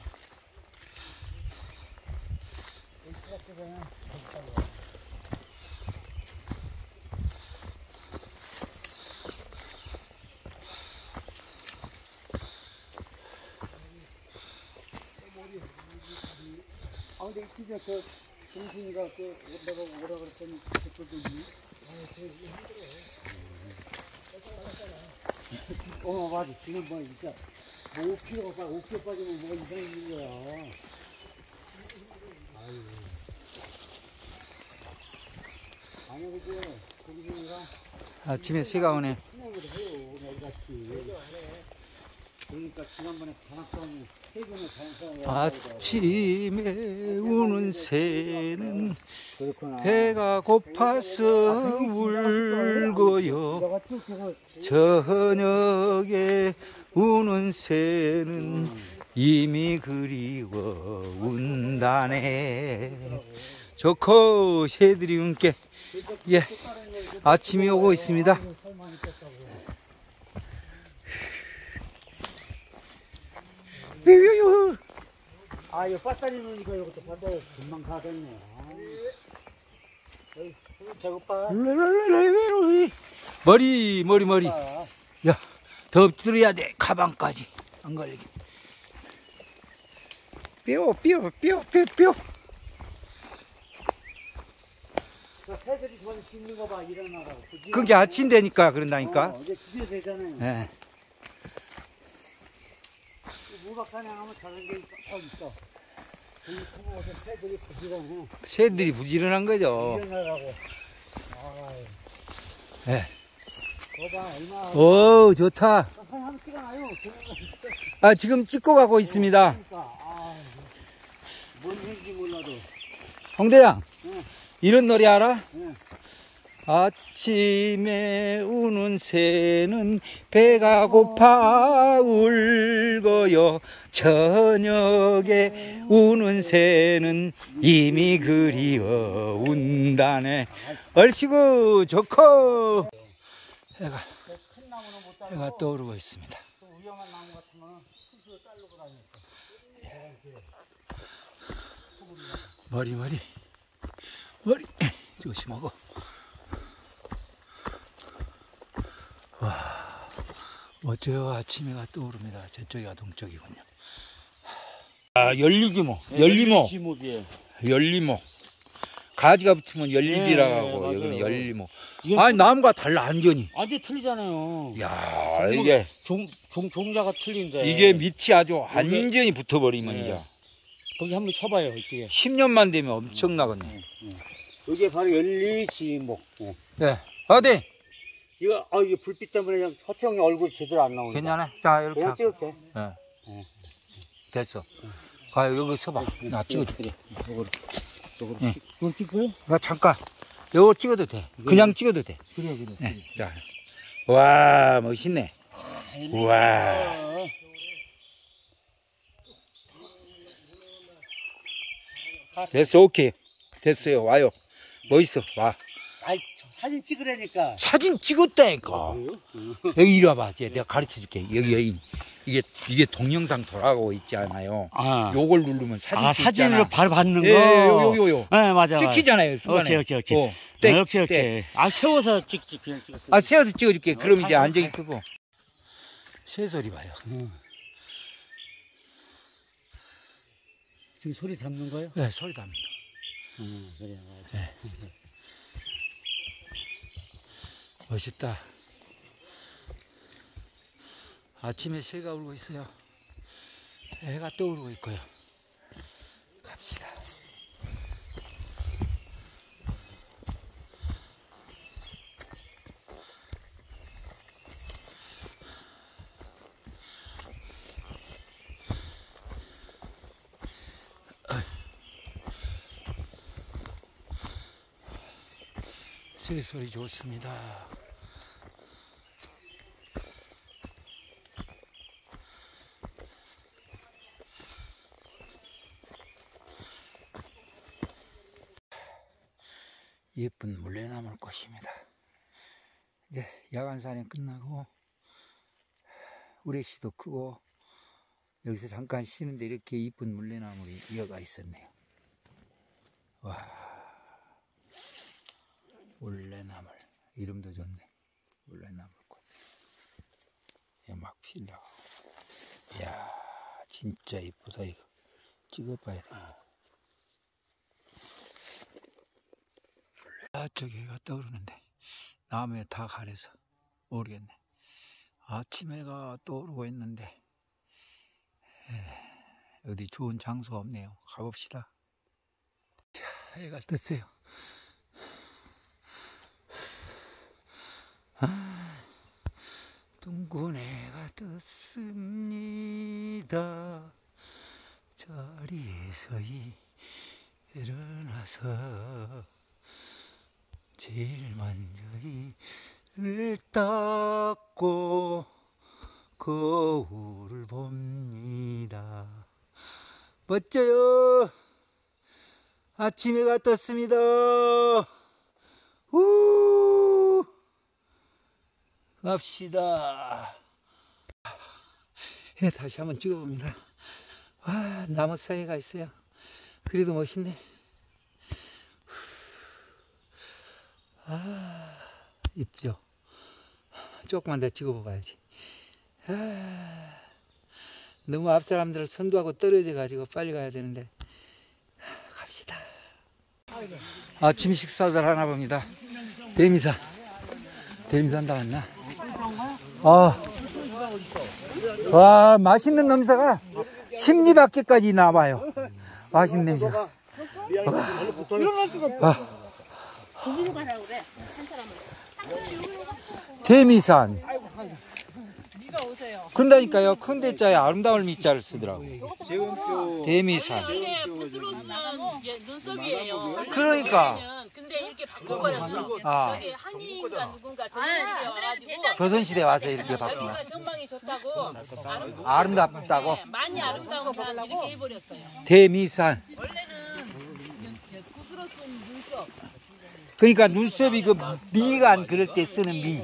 [SPEAKER 2] 아 근데 진짜 그 정신이가 내가 오라 그랬더니 그것도 있니? 맞아. 지금 뭐 진짜 5kg 빠지면 뭐가 이상이 있는 거야. 아유. 아니 그죠? 정신이가
[SPEAKER 4] 아침에 새가 오네.
[SPEAKER 2] 신행을 해요. 매일같이. 그러니까 지난번에 방학동이 세금을 장사하고
[SPEAKER 4] 아침에 우는 새는
[SPEAKER 2] 그렇구나.
[SPEAKER 4] 배가 고파서 울고요.
[SPEAKER 2] 내가 쭉 그거
[SPEAKER 4] 저녁에 우는 새는 이미 그리워 운다네. 좋고 새들이 운게 예 아침이 오고 있습니다.
[SPEAKER 2] 아, 이거 배터리 놓으니까 이것도 반대 금방 가겠네. 저것봐.
[SPEAKER 4] 머리. 야, 더 엎드려야 돼. 가방까지 안 걸리게. 뼈.
[SPEAKER 2] 새들이 전 씻는 거 봐, 일어나라고.
[SPEAKER 4] 그게 아침 되니까 그런다니까.
[SPEAKER 2] 이제 집에 되잖아요.
[SPEAKER 4] 예.
[SPEAKER 2] 무박산에 하면 저런 게 딱 있어. 저기 통화에서 새들이 부지런해.
[SPEAKER 4] 새들이 부지런한 거죠.
[SPEAKER 2] 일어나라고.
[SPEAKER 4] 예.
[SPEAKER 2] 거봐, 얼마.
[SPEAKER 4] 오, 좋다.
[SPEAKER 2] 한번 찍어놔요.
[SPEAKER 4] 아, 지금 찍고 가고 있습니다.
[SPEAKER 2] 뭔 생인지 몰라도.
[SPEAKER 4] 홍대장,
[SPEAKER 2] 응.
[SPEAKER 4] 이런 노래 알아?
[SPEAKER 2] 응.
[SPEAKER 4] 아침에 우는 새는 배가 고파 울고요. 저녁에 우는 새는 이미 그리워 운다네. 얼씨구 좋고. 해가 떠오르고 있습니다.
[SPEAKER 5] 위험한 나무 같으면 스스로 자르고 다니고.
[SPEAKER 4] 머리 조심하고. 와, 멋져요. 아침 해가 떠오릅니다. 저쪽이가 동쪽이군요. 아, 열리기모.
[SPEAKER 5] 지목이에요.
[SPEAKER 4] 열리모. 가지가 붙으면 열리지라고 하고,
[SPEAKER 5] 맞아요.
[SPEAKER 4] 여기는 열리모. 아니, 나무가 달라, 완전히.
[SPEAKER 5] 완전 틀리잖아요.
[SPEAKER 4] 야, 이게,
[SPEAKER 5] 종자가 틀린데.
[SPEAKER 4] 이게 밑이 아주 완전히 붙어버리면
[SPEAKER 5] 네.
[SPEAKER 4] 이제.
[SPEAKER 5] 거기 한번 쳐봐요, 이쪽에.
[SPEAKER 4] 10년만 되면 엄청나겠네.
[SPEAKER 5] 이게 바로 열리지목. 네.
[SPEAKER 4] 네. 어디?
[SPEAKER 5] 이게 불빛 때문에 그냥 서청이 얼굴 제대로 안 나오니까.
[SPEAKER 4] 괜찮아? 자, 이렇게.
[SPEAKER 5] 그냥 찍을게.
[SPEAKER 4] 네. 됐어. 가, 여기 서봐. 나 찍어줄게.
[SPEAKER 5] 요거로.
[SPEAKER 4] 네.
[SPEAKER 5] 이거 찍고요?
[SPEAKER 4] 나 잠깐. 요거 찍어도 돼. 그냥 찍어도 돼.
[SPEAKER 5] 그래.
[SPEAKER 4] 네. 자. 와, 멋있네. 우와. 됐어, 오케이. 됐어요. 와요. 멋있어. 와.
[SPEAKER 5] 아이, 사진 찍으라니까.
[SPEAKER 4] 사진 찍었다니까. 여기 이리 와봐. 내가 가르쳐 줄게. 여기. 이게 동영상 돌아가고 있지 않아요.
[SPEAKER 5] 아.
[SPEAKER 4] 요걸 누르면 사진 찍잖아.
[SPEAKER 5] 사진으로 바로 받는 거.
[SPEAKER 4] 예, 요.
[SPEAKER 5] 네, 맞아.
[SPEAKER 4] 찍히잖아요. 순간에.
[SPEAKER 5] 오케이.
[SPEAKER 4] 땡,
[SPEAKER 5] 오케이.
[SPEAKER 4] 땡.
[SPEAKER 5] 아, 세워서 찍지, 그냥 찍어.
[SPEAKER 4] 아, 세워서 찍어줄게. 그럼 이제 안정이 크고. 새소리 봐요.
[SPEAKER 5] 지금 소리 담는 거요?
[SPEAKER 4] 네, 소리 답니다.
[SPEAKER 5] 그래, 맞아.
[SPEAKER 4] 네. 멋있다. 아침에 새가 울고 있어요. 해가 떠오르고 있고요. 갑시다. 새 소리 좋습니다. 예쁜 물레나물 꽃입니다. 이제 야간 산행 끝나고 우레시도 크고 여기서 잠깐 쉬는데 이렇게 이쁜 물레나물이 이어가 있었네요. 와, 물레나물 이름도 좋네. 물레나물꽃 막 피려고. 이야, 진짜 이쁘다. 이거 찍어봐야 돼. 저기 해가 떠오르는데 나무에 다 가려서 모르겠네. 아침 해가 떠오르고 있는데 어디 좋은 장소가 없네요. 가봅시다. 해가 떴어요. 둥근 해가 떴습니다. 자리에서 일어나서 제일 먼저 이를 닦고 거울을 봅니다. 멋져요. 아침 해가 떴습니다. 우 갑시다. 해 다시 한번 찍어봅니다. 와, 나무 사이가 있어요. 그래도 멋있네. 아, 이쁘죠? 조금만 더 찍어봐야지. 아, 너무 앞 사람들 선두하고 떨어져 가지고 빨리 가야 되는데. 갑시다. 아침 식사들 하나 봅니다. 대미산 다 왔나? 와, 맛있는 냄새가 심리 밖에까지 나와요. 맛있는 냄새가.
[SPEAKER 3] 거기로 가라고 그래. 한 사람은.
[SPEAKER 4] 대미산.
[SPEAKER 3] 네가 오세요.
[SPEAKER 4] 그런다니까요. 큰 대자에 아름다울 미자를 쓰더라고.
[SPEAKER 1] 제음표.
[SPEAKER 4] 대미산.
[SPEAKER 3] 이게 붓으로 쓴 눈썹이에요.
[SPEAKER 4] 그러니까.
[SPEAKER 3] 근데 이렇게 바꿔버렸어.
[SPEAKER 4] 아.
[SPEAKER 3] 저기 한이인가 누군가 조선시대에 와가지고
[SPEAKER 4] 조선시대 와서 이렇게 바꾸나.
[SPEAKER 3] 여기가 전망이 좋다고
[SPEAKER 4] 아름답다고?
[SPEAKER 3] 네, 많이 아름다운 산 이렇게 해버렸어요.
[SPEAKER 4] 대미산.
[SPEAKER 3] 원래는 구스러 쓴 눈썹.
[SPEAKER 4] 그러니까 눈썹이 그 미간 그럴 때 쓰는 미.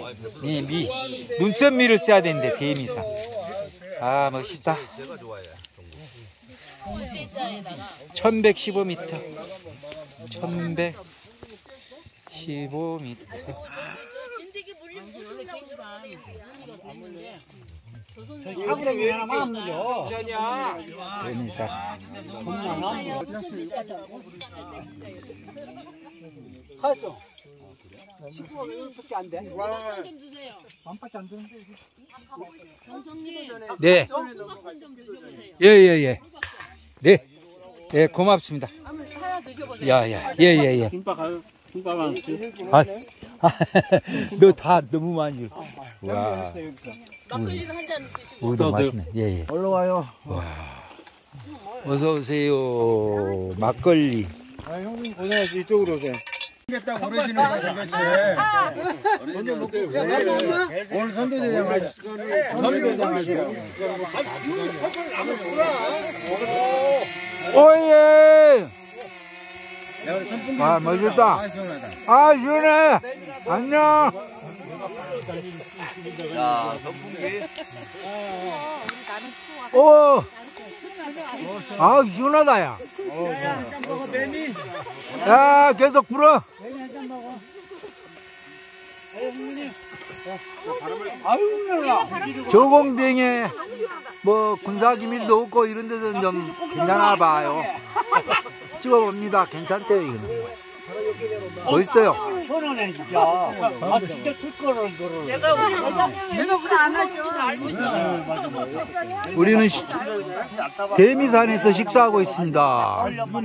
[SPEAKER 4] 눈썹미를 써야 되는데 대미산. 아 멋있다.
[SPEAKER 3] 홀대자에다가
[SPEAKER 4] 1115m. 1115m.
[SPEAKER 3] 원래 대미산 한이가 됐는데
[SPEAKER 2] 하구랭이 하나만 안 물려.
[SPEAKER 1] 전이야.
[SPEAKER 4] 대미산.
[SPEAKER 2] 사했어. 10%밖에 안 돼.
[SPEAKER 3] 좀 주세요.
[SPEAKER 2] 만밖에 안 되는데.
[SPEAKER 3] 정성님
[SPEAKER 4] 네.
[SPEAKER 3] 호박전 좀 드셔보세요.
[SPEAKER 4] 예. 네. 예, 고맙습니다.
[SPEAKER 3] 한번 하나 드셔보세요.
[SPEAKER 4] 예.
[SPEAKER 5] 김밥 가요. 김밥 안
[SPEAKER 4] 아, 너 다 너무 많이 줄. 와,
[SPEAKER 3] 막걸리도 한 잔 드시고.
[SPEAKER 4] 우도 맛있네. 예.
[SPEAKER 1] 얼른 와요.
[SPEAKER 4] 어서 오세요. 막걸리.
[SPEAKER 1] 아, 형님 고생하시 이쪽으로 오세요. 생겼다고 어르신을 다 생겼지. 오늘 선도대장 하시죠. 선도대장 하시죠.
[SPEAKER 4] 오예. 아, 멋있다. 아, 시원해. 안녕. 오. 아, 시원하다, 야. 야, 계속 불어. 저공병에 뭐 군사기밀도 없고 이런 데는 좀 괜찮아 봐요. 찍어봅니다. 괜찮대요, 이거는. 멋있어요.
[SPEAKER 2] 편하네 진짜. 아 진짜 특거를 그걸. 내가 안 하죠. 알고 있어.
[SPEAKER 4] 우리는 대미산에서 식사하고 있습니다.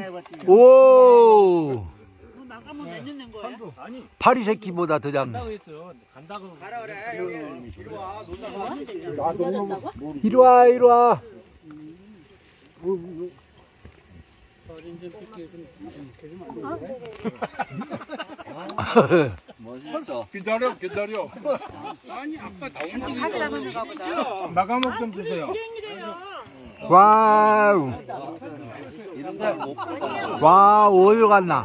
[SPEAKER 4] 오.
[SPEAKER 3] 나가면 몇 년 된 거예요?
[SPEAKER 4] 파리 새끼보다 더 작네. 이리 와, 이리 와.
[SPEAKER 5] 멋있어. 기다려. 아니 아까 나온
[SPEAKER 1] 마감옥 좀 주세요.
[SPEAKER 4] 와우. 와, 어디로 갔나?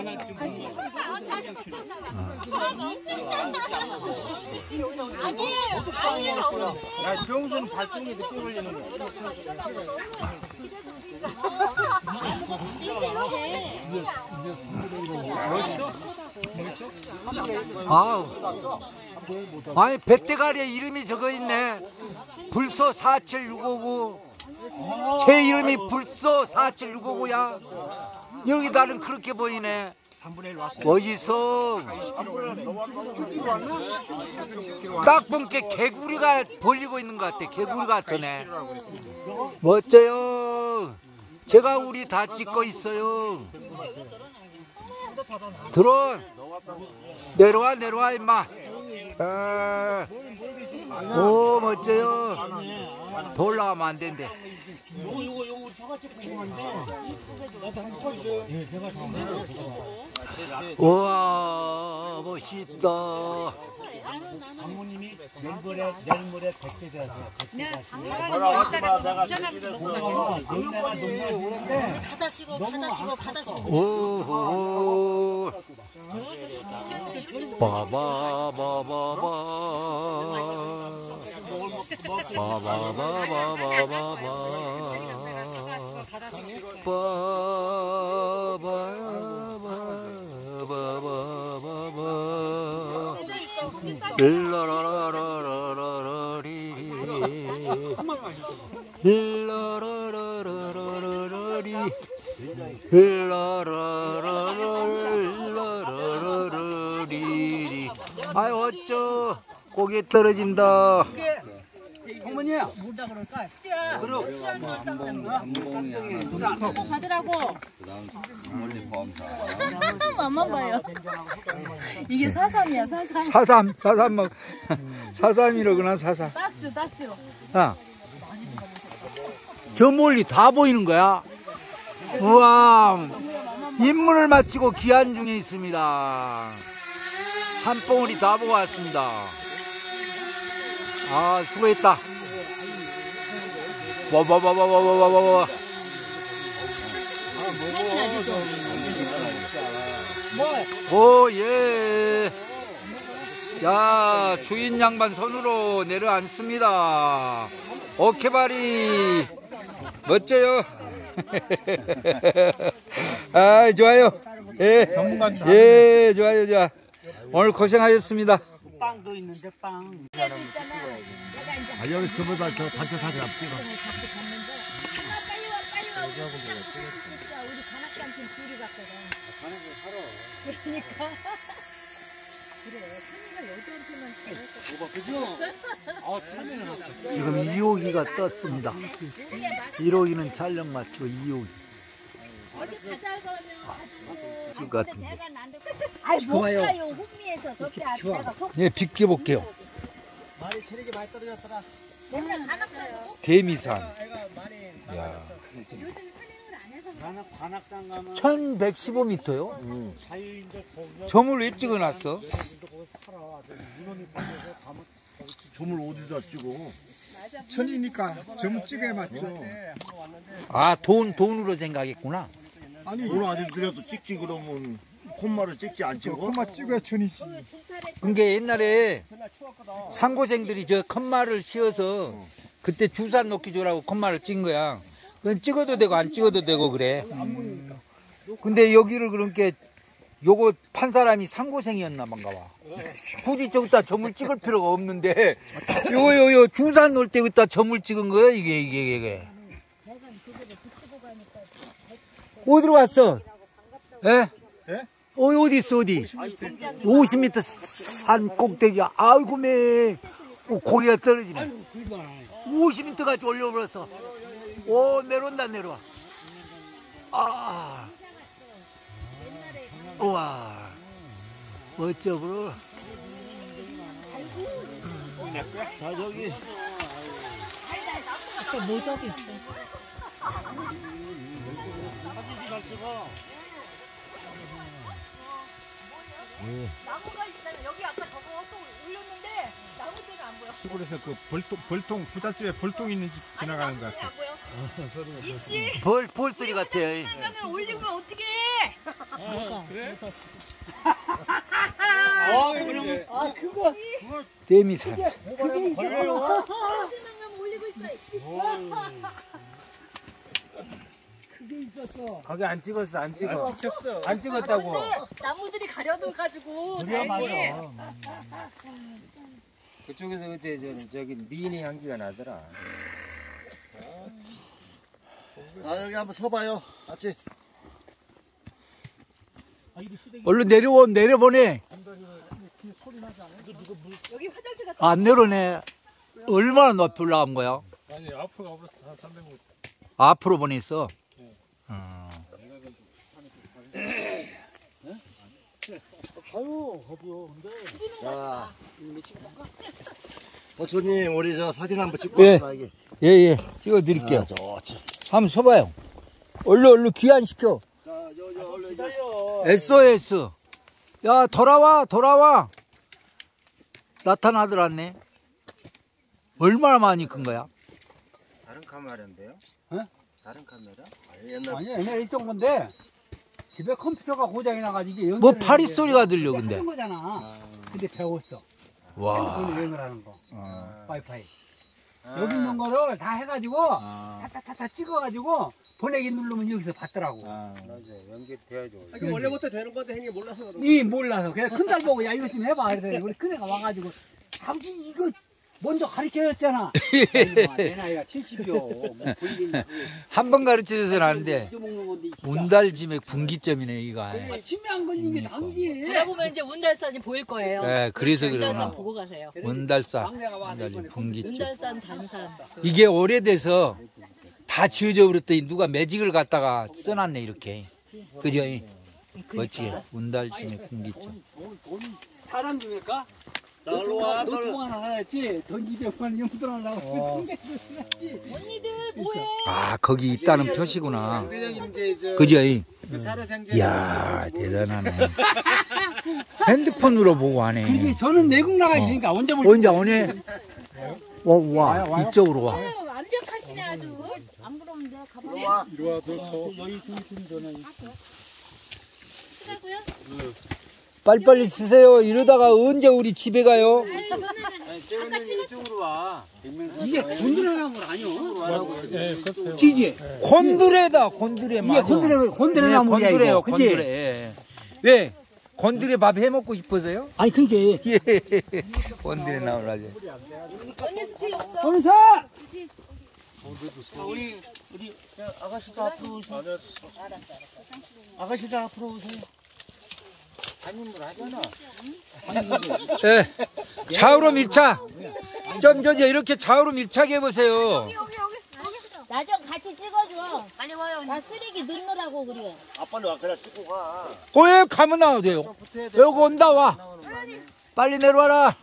[SPEAKER 1] 야, 병수는 발등에 늦게 걸리는 거.
[SPEAKER 4] 아우. 아니, 배때가리에 이름이 적어 있네. 불소 47659. 제 이름이 불소 47659야. 여기 나는 그렇게 보이네. 멋있어. 딱 보니까 개구리가 벌리고 있는 것 같아. 개구리 같으네. 멋져요. 제가 우리 다 찍고 있어요. 들어. 내려와 임마. 오, 멋져요. 더 올라가면 안 된대. 우와, 멋있다.
[SPEAKER 2] 장모님이 내일모레 100대 되었어요.
[SPEAKER 1] 뭐라 하지 마. 내가
[SPEAKER 2] 내가 농사를 오는데
[SPEAKER 3] 받아시고.
[SPEAKER 4] 오호. 바바바바바. 아이 어쩌 고개 떨어진다.
[SPEAKER 2] 어머니
[SPEAKER 3] 뭐라 그럴까? 받으라고. 맛만 봐요. 이게 사삼이야, 사삼.
[SPEAKER 4] 사삼 먹 사삼이로구나 사삼.
[SPEAKER 3] 딱지.
[SPEAKER 4] 야, 저 멀리 다 보이는 거야. 우와. 입문을 마치고 귀환 중에 있습니다. 산봉우리 다 보고 왔습니다. 아, 수고했다. 와와와와와와와와. 오, 예. 자, 주인 양반 손으로 내려앉습니다. 오케바리. 멋져요. 아, 좋아요. 예. 예, 좋아요, 좋아. 오늘 고생하셨습니다.
[SPEAKER 2] 빵도 있는데 빵.
[SPEAKER 1] 아, 여기 저보다 저 단체 사진 한번 찍어.
[SPEAKER 3] 빨리 와. 진짜 우리 관악산팀 둘이 갔거든. 그러니까. 그래, 산이가 여자한테만 잘했어.
[SPEAKER 4] 지금 2호기가 떴습니다. 1호기는 촬영 마치고 2호기.
[SPEAKER 3] 어디 가자 그러면
[SPEAKER 4] 줄 것 같은데.
[SPEAKER 3] 아이 못 가요. 흥미에서 저렇게 내가
[SPEAKER 4] 예, 비켜볼게요.
[SPEAKER 1] 많이 체력이 많이 떨어졌더라.
[SPEAKER 3] 맨날 관악산 꼭
[SPEAKER 4] 대미산. 야.
[SPEAKER 3] 요즘 산행을 안 해서
[SPEAKER 2] 관악산 가면
[SPEAKER 4] 1115m요?
[SPEAKER 2] 자유인데 거기가
[SPEAKER 4] 점을 왜 찍어놨어?
[SPEAKER 1] 점을 어디다 찍어? 천이니까 점 찍어야 맞죠.
[SPEAKER 4] 아, 돈으로 생각했구나.
[SPEAKER 1] 아니 오늘 아직 드려도 찍지 그러면 콤마를 찍지 안 찍어? 콤마 찍어야 천이지.
[SPEAKER 4] 그게 옛날에 상고생들이 저 컴마를 씌워서 그때 주사 놓기 주라고 컴마를 찍은 거야. 그건 찍어도 되고 안 찍어도 되고 그래. 근데 여기를 그러니까 요거 판 사람이 상고생이었나 봐가 봐. 굳이 저기다 점을 찍을 필요가 없는데 요 주사 놓을 때 여기다 점을 찍은 거야 이게. 어디로 갔어? 예? 어디 있어 어디? 50m 산 꼭대기야. 아이고 매 고기가 떨어지네. 50m까지 올려버렸어. 오, 내려와. 아, 우와, 멋져 보러.
[SPEAKER 1] 자 저기
[SPEAKER 3] 모적이 있어. 나무가 있잖아. 여기 아까 저거 또 올렸는데 나무들은 안 보여.
[SPEAKER 6] 시골에서 그 벌통 부잣집에 벌통 있는 집 지나가는 것 같아.
[SPEAKER 3] 안 보여. 이씨,
[SPEAKER 4] 벌 소리 같아요.
[SPEAKER 3] 가면 올리면 어떻게 해?
[SPEAKER 2] 그러면
[SPEAKER 3] 아 그거.
[SPEAKER 4] 대미산.
[SPEAKER 3] 그게 있어. 신랑감 올리고 있어.
[SPEAKER 1] 거기 안 찍었어 안 찍어. 안 찍었다고.
[SPEAKER 3] 나무들이 가려둬 가지고.
[SPEAKER 2] 우리가 맞아.
[SPEAKER 1] 그쪽에서 어째 저기 미인의 향기가 나더라. 자 여기 한번 서봐요. 같이.
[SPEAKER 4] 얼른 내려보내.
[SPEAKER 3] 여기 화장실 같은.
[SPEAKER 4] 안 내려오네. 얼마나 높이 올라간 거야?
[SPEAKER 6] 아니 앞으로 가버렸어 한 300m.
[SPEAKER 4] 앞으로 보냈어.
[SPEAKER 1] 자, 호초님 우리 저 사진 한번 찍고
[SPEAKER 4] 예.
[SPEAKER 1] 왔어 이게.
[SPEAKER 4] 예, 찍어드릴게요.
[SPEAKER 1] 아, 좋지.
[SPEAKER 4] 한번 서봐요. 얼른 귀환시켜.
[SPEAKER 1] 자, 얼른
[SPEAKER 4] SOS. 야, 돌아와. 나타나더랐네. 얼마나 많이 큰 거야?
[SPEAKER 1] 다른 카메라인데요?
[SPEAKER 2] 어?
[SPEAKER 1] 다른 카메라? 옛날
[SPEAKER 2] 아니 옛날에 있던 건데 집에 컴퓨터가 고장이 나가지고 이게
[SPEAKER 4] 뭐
[SPEAKER 2] 연결을
[SPEAKER 4] 파리
[SPEAKER 2] 했는데
[SPEAKER 4] 소리가 들려, 근데.
[SPEAKER 2] 하는 거잖아. 근데 배웠어.
[SPEAKER 4] 와.
[SPEAKER 2] 핸드폰을 연결하는 거. 와이파이. 여기 있는 거를 다 해가지고 타타타타 찍어가지고 보내기 누르면 여기서 받더라고.
[SPEAKER 1] 맞아. 연결돼야죠.
[SPEAKER 2] 원래부터
[SPEAKER 1] 되는 건데 형이 몰라서 그런
[SPEAKER 2] 이 몰라서 그냥 큰딸 보고 야 이거 좀 해봐 이러더니 우리 큰애가 와가지고 아버지 이거 먼저 가르쳐줬잖아. 내 나이가 70이요. 뭐 보이겠냐.
[SPEAKER 4] 한 번 가르쳐줘서는 안 돼.
[SPEAKER 2] 잊어먹는 건데 이
[SPEAKER 4] 운달짐의 분기점이네, 이거.
[SPEAKER 2] 침에 안 걸린 게 당이지.
[SPEAKER 3] 들어보면 이제 운달산이 보일 거예요.
[SPEAKER 4] 네, 그래서
[SPEAKER 3] 운달산
[SPEAKER 4] 그러나.
[SPEAKER 3] 보고 가세요.
[SPEAKER 4] 운달산.
[SPEAKER 2] 막내가 와서
[SPEAKER 4] 운달짐
[SPEAKER 2] 이번에
[SPEAKER 4] 분기점.
[SPEAKER 3] 운달산, 단산.
[SPEAKER 4] 이게 오래돼서 다 지어져 버렸더니 누가 매직을 갖다가 써놨네, 이렇게. 그죠? 멋지게. 운달짐의 분기점.
[SPEAKER 2] 사람 중에까
[SPEAKER 1] 나로 와.
[SPEAKER 2] 노트북 하나 사야지. 돈 200만 용돈 하려고 통장했지.
[SPEAKER 3] 언니들 뭐해?
[SPEAKER 4] 아, 거기 있다는 표시구나.
[SPEAKER 1] 선생님 이제 저
[SPEAKER 4] 그지?
[SPEAKER 1] 그 살아생전.
[SPEAKER 4] 이야, 대단하네. 핸드폰으로 보고 하네.
[SPEAKER 2] 그게 저는 외국 나가 있으니까 언제 볼
[SPEAKER 4] 언제 오네? 와, 이쪽으로 와.
[SPEAKER 3] 완벽하시네 아주. 안 그러면 내가 가보지.
[SPEAKER 1] 와.
[SPEAKER 3] 쓰라고요?
[SPEAKER 4] 빨리빨리 쓰세요. 이러다가 언제 우리 집에 가요?
[SPEAKER 3] 아니 저는 아까 찍었.
[SPEAKER 1] 이쪽으로 와.
[SPEAKER 2] 이게 곤드레라는 건 아니요.
[SPEAKER 4] 기지? 곤드레다, 곤드레.
[SPEAKER 2] 이게 곤드레 나무야 이거. 그치?
[SPEAKER 4] 곤드레. 왜? 곤드레 밥 해 먹고 싶어서요?
[SPEAKER 2] 아니 그게
[SPEAKER 4] 예. 곤드레 나오라지.
[SPEAKER 3] 언니 스테이 없어?
[SPEAKER 2] 어느서
[SPEAKER 5] 우리 저 아가씨도 앞으로 오세요. 아가씨도 앞으로 오세요.
[SPEAKER 4] 예. 좌우로 밀착. 이렇게 좌우로 밀착해 보세요.
[SPEAKER 7] 나 좀 같이 찍어줘. 빨리 와요. 나 쓰레기 넣느라고 그래.
[SPEAKER 1] 아빠는 와 그냥 찍고 가.
[SPEAKER 4] 왜 가면 나와도 돼요? 여기 온다 와. 빨리 내려와라.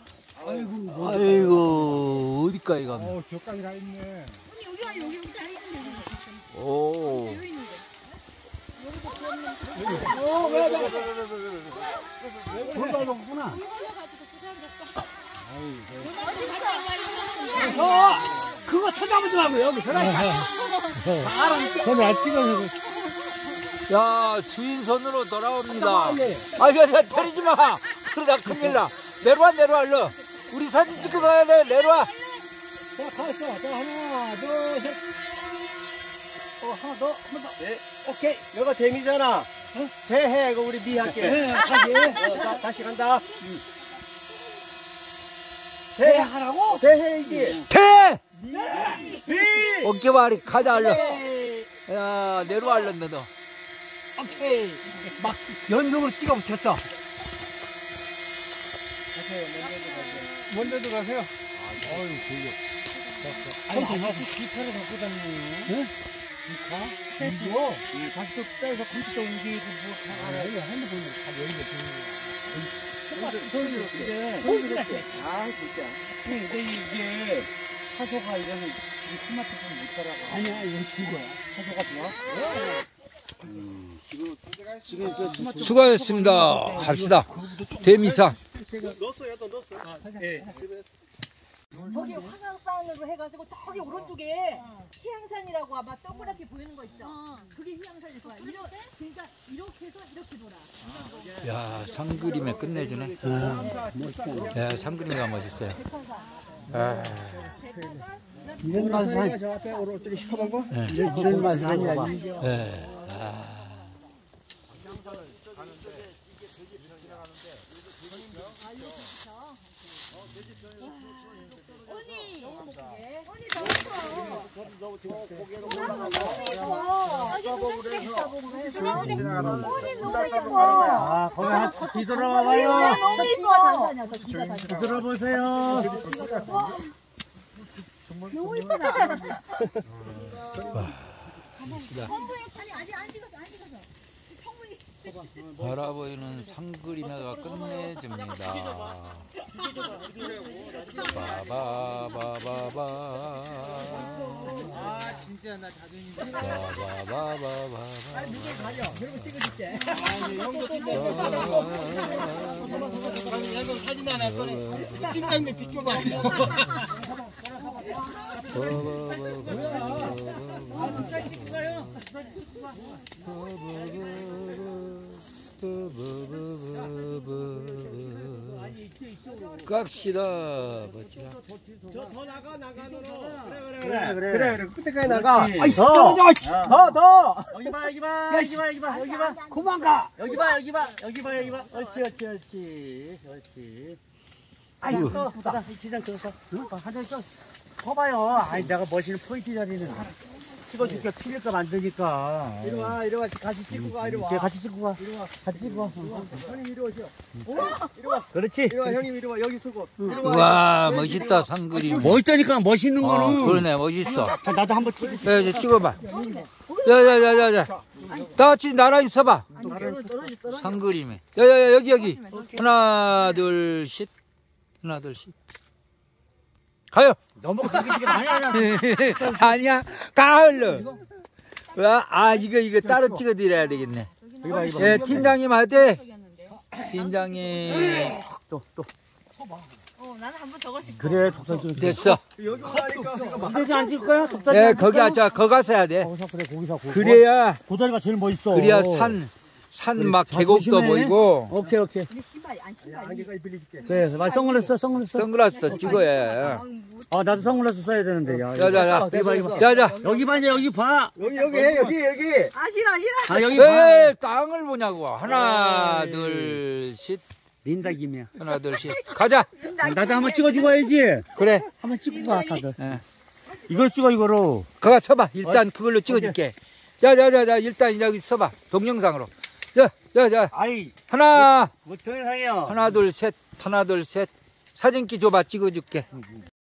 [SPEAKER 4] 아이고 어디까지 가면?
[SPEAKER 6] 저까지 가 있네.
[SPEAKER 4] 오.
[SPEAKER 2] 돌발먹구나. 그거 쳐다보지 말고 여기 들어가.
[SPEAKER 6] 저는 안 찍어서.
[SPEAKER 4] 야, 주인 손으로 돌아옵니다. 야, 때리지 마. 그러다 큰일 나. 내려와, 얼른. 우리 사진 찍고 가야 돼. 내려와.
[SPEAKER 2] 자, 갔어. 자, 하나, 둘, 셋. 하나 더.
[SPEAKER 1] 네. 오케이. 너가 데미잖아. 대해 이거 우리 미 할게.
[SPEAKER 2] 네, 다시.
[SPEAKER 1] 다시 간다.
[SPEAKER 2] 대 하라고?
[SPEAKER 1] 대해이지.
[SPEAKER 4] 태! 어깨발이 가자, 얼른. 야, 내려와, 얼른 너.
[SPEAKER 2] 오케이. 막 연속으로 찍어 붙였어.
[SPEAKER 6] 먼저도 가세요.
[SPEAKER 2] 아니, 기차를 갖고 다니네. 이거? 다시 또 빼서 컴퓨터 옮기고 뭐 하나 이거 핸드폰으로 다 연결.
[SPEAKER 1] 아 진짜.
[SPEAKER 5] 근데 이게 화소가 이러면 지금 스마트폰 못 따라가.
[SPEAKER 2] 아니야, 이건 중고야.
[SPEAKER 5] 화소가 좋아?
[SPEAKER 1] 지금 저 스마트.
[SPEAKER 4] 수고하셨습니다. 갑시다. 대미사.
[SPEAKER 1] 넣었어요, 또 넣었어.
[SPEAKER 3] 저기 화강산으로 해가지고 저기 오른쪽에 희양산이라고 아마 동그랗게 보이는 거 있죠? 그게 희양산일 거야. 그러니까 이렇게 해서 이렇게 돌아.
[SPEAKER 4] 야, 상그림에 끝내주네. 야, 상그림가 멋있어요. 아,
[SPEAKER 2] 이런 맛은
[SPEAKER 1] 저 앞에 오른쪽에 시커먼 거?
[SPEAKER 2] 이런 맛은 아니야.
[SPEAKER 4] 예. 아.
[SPEAKER 5] 아, 거기 한 뒤돌아봐봐요.
[SPEAKER 3] 너무 이뻐.
[SPEAKER 5] 뒤돌아보세요.
[SPEAKER 3] 너무 이쁘다.
[SPEAKER 4] 바라보이는 상그림회가 끝내줍니다. 바바바바바.
[SPEAKER 1] 아 진짜 나 자존심.
[SPEAKER 4] 바바바바바.
[SPEAKER 1] 그리고 찍어줄게. 아니 형도 찍어. 형 사진 하나 꺼내. 팀장님 비켜봐.
[SPEAKER 4] 갑시다. 멋지다.
[SPEAKER 1] 더 나가 나가노로. 그래. 끝에까지 나가.
[SPEAKER 2] 아이, 더.
[SPEAKER 1] 더.
[SPEAKER 5] 여기 봐. 여기 봐.
[SPEAKER 2] 그만 가.
[SPEAKER 5] 여기 봐. 옳지.
[SPEAKER 2] 아이고.
[SPEAKER 5] 나 지장 들어서. 한장 좀 커봐요. 아니, 내가 멋있는 포인트 자리는 찍어줄게. 틀릴까 만드니까.
[SPEAKER 1] 이리 와. 같이 찍고 가. 이리 와.
[SPEAKER 5] 같이 찍고 가. 같이 찍고 가.
[SPEAKER 1] 형님 이리 오시오.
[SPEAKER 5] 그렇지.
[SPEAKER 1] 이리 와. 형님 이리 와. 여기 쓰고. 이리 와.
[SPEAKER 4] 와, 멋있다, 상그림.
[SPEAKER 5] 멋있다니까, 멋있는
[SPEAKER 4] 그러네, 멋있어.
[SPEAKER 5] 자, 나도 한번 찍을게.
[SPEAKER 4] 야, 이제 찍어봐. 야. 다 같이 나란히 서봐. 상그림에. 야, 여기. 하나, 둘, 셋. 하나, 둘, 셋. 가요.
[SPEAKER 2] 너무 그렇게 많이 하냐.
[SPEAKER 4] 아니야. 가을로. 이거 따로 찍어드려야 되겠네. 예, 팀장님한테. 팀장님.
[SPEAKER 3] 나는 한번 저거 싶어.
[SPEAKER 2] 그래, 독살 좀.
[SPEAKER 4] 됐어.
[SPEAKER 1] 여기 오라니까.
[SPEAKER 2] 이제 앉을 거야? 독살.
[SPEAKER 4] 예, 거기 앉아. 거기 가서 해야 돼.
[SPEAKER 2] 거기서 그래, 거기서.
[SPEAKER 4] 그래야,
[SPEAKER 2] 고자리가 제일 멋있어.
[SPEAKER 4] 그래야 산 막 계곡도
[SPEAKER 2] 조심해.
[SPEAKER 4] 보이고.
[SPEAKER 2] 오케이.
[SPEAKER 3] 근데 신발이 안 신발이.
[SPEAKER 1] 안개까지 빌려줄게.
[SPEAKER 2] 그래, 말 선글라스.
[SPEAKER 4] 선글라스도 찍어야.
[SPEAKER 2] 아, 나도 선글라스 써야 되는데. 야,
[SPEAKER 4] 자.
[SPEAKER 2] 여기 봐, 이제 여기 봐.
[SPEAKER 1] 여기.
[SPEAKER 3] 아 싫어.
[SPEAKER 2] 아, 여기 봐.
[SPEAKER 4] 에 땅을 보냐고. 하나, 둘, 셋.
[SPEAKER 2] 린다 김이야.
[SPEAKER 4] 하나, 둘, 셋. 가자.
[SPEAKER 2] 나도 한번 찍어주고 와야지.
[SPEAKER 4] 그래.
[SPEAKER 2] 한번 찍고 가, 다들.
[SPEAKER 4] 예.
[SPEAKER 2] 이걸 찍어, 이거로.
[SPEAKER 4] 거가 서봐. 일단 그걸로 찍어줄게. 자. 일단 여기 서봐. 동영상으로. 자.
[SPEAKER 2] 아이,
[SPEAKER 4] 하나,
[SPEAKER 2] 뭐 동영상이요.
[SPEAKER 4] 하나, 둘, 셋. 사진기 줘봐. 찍어줄게.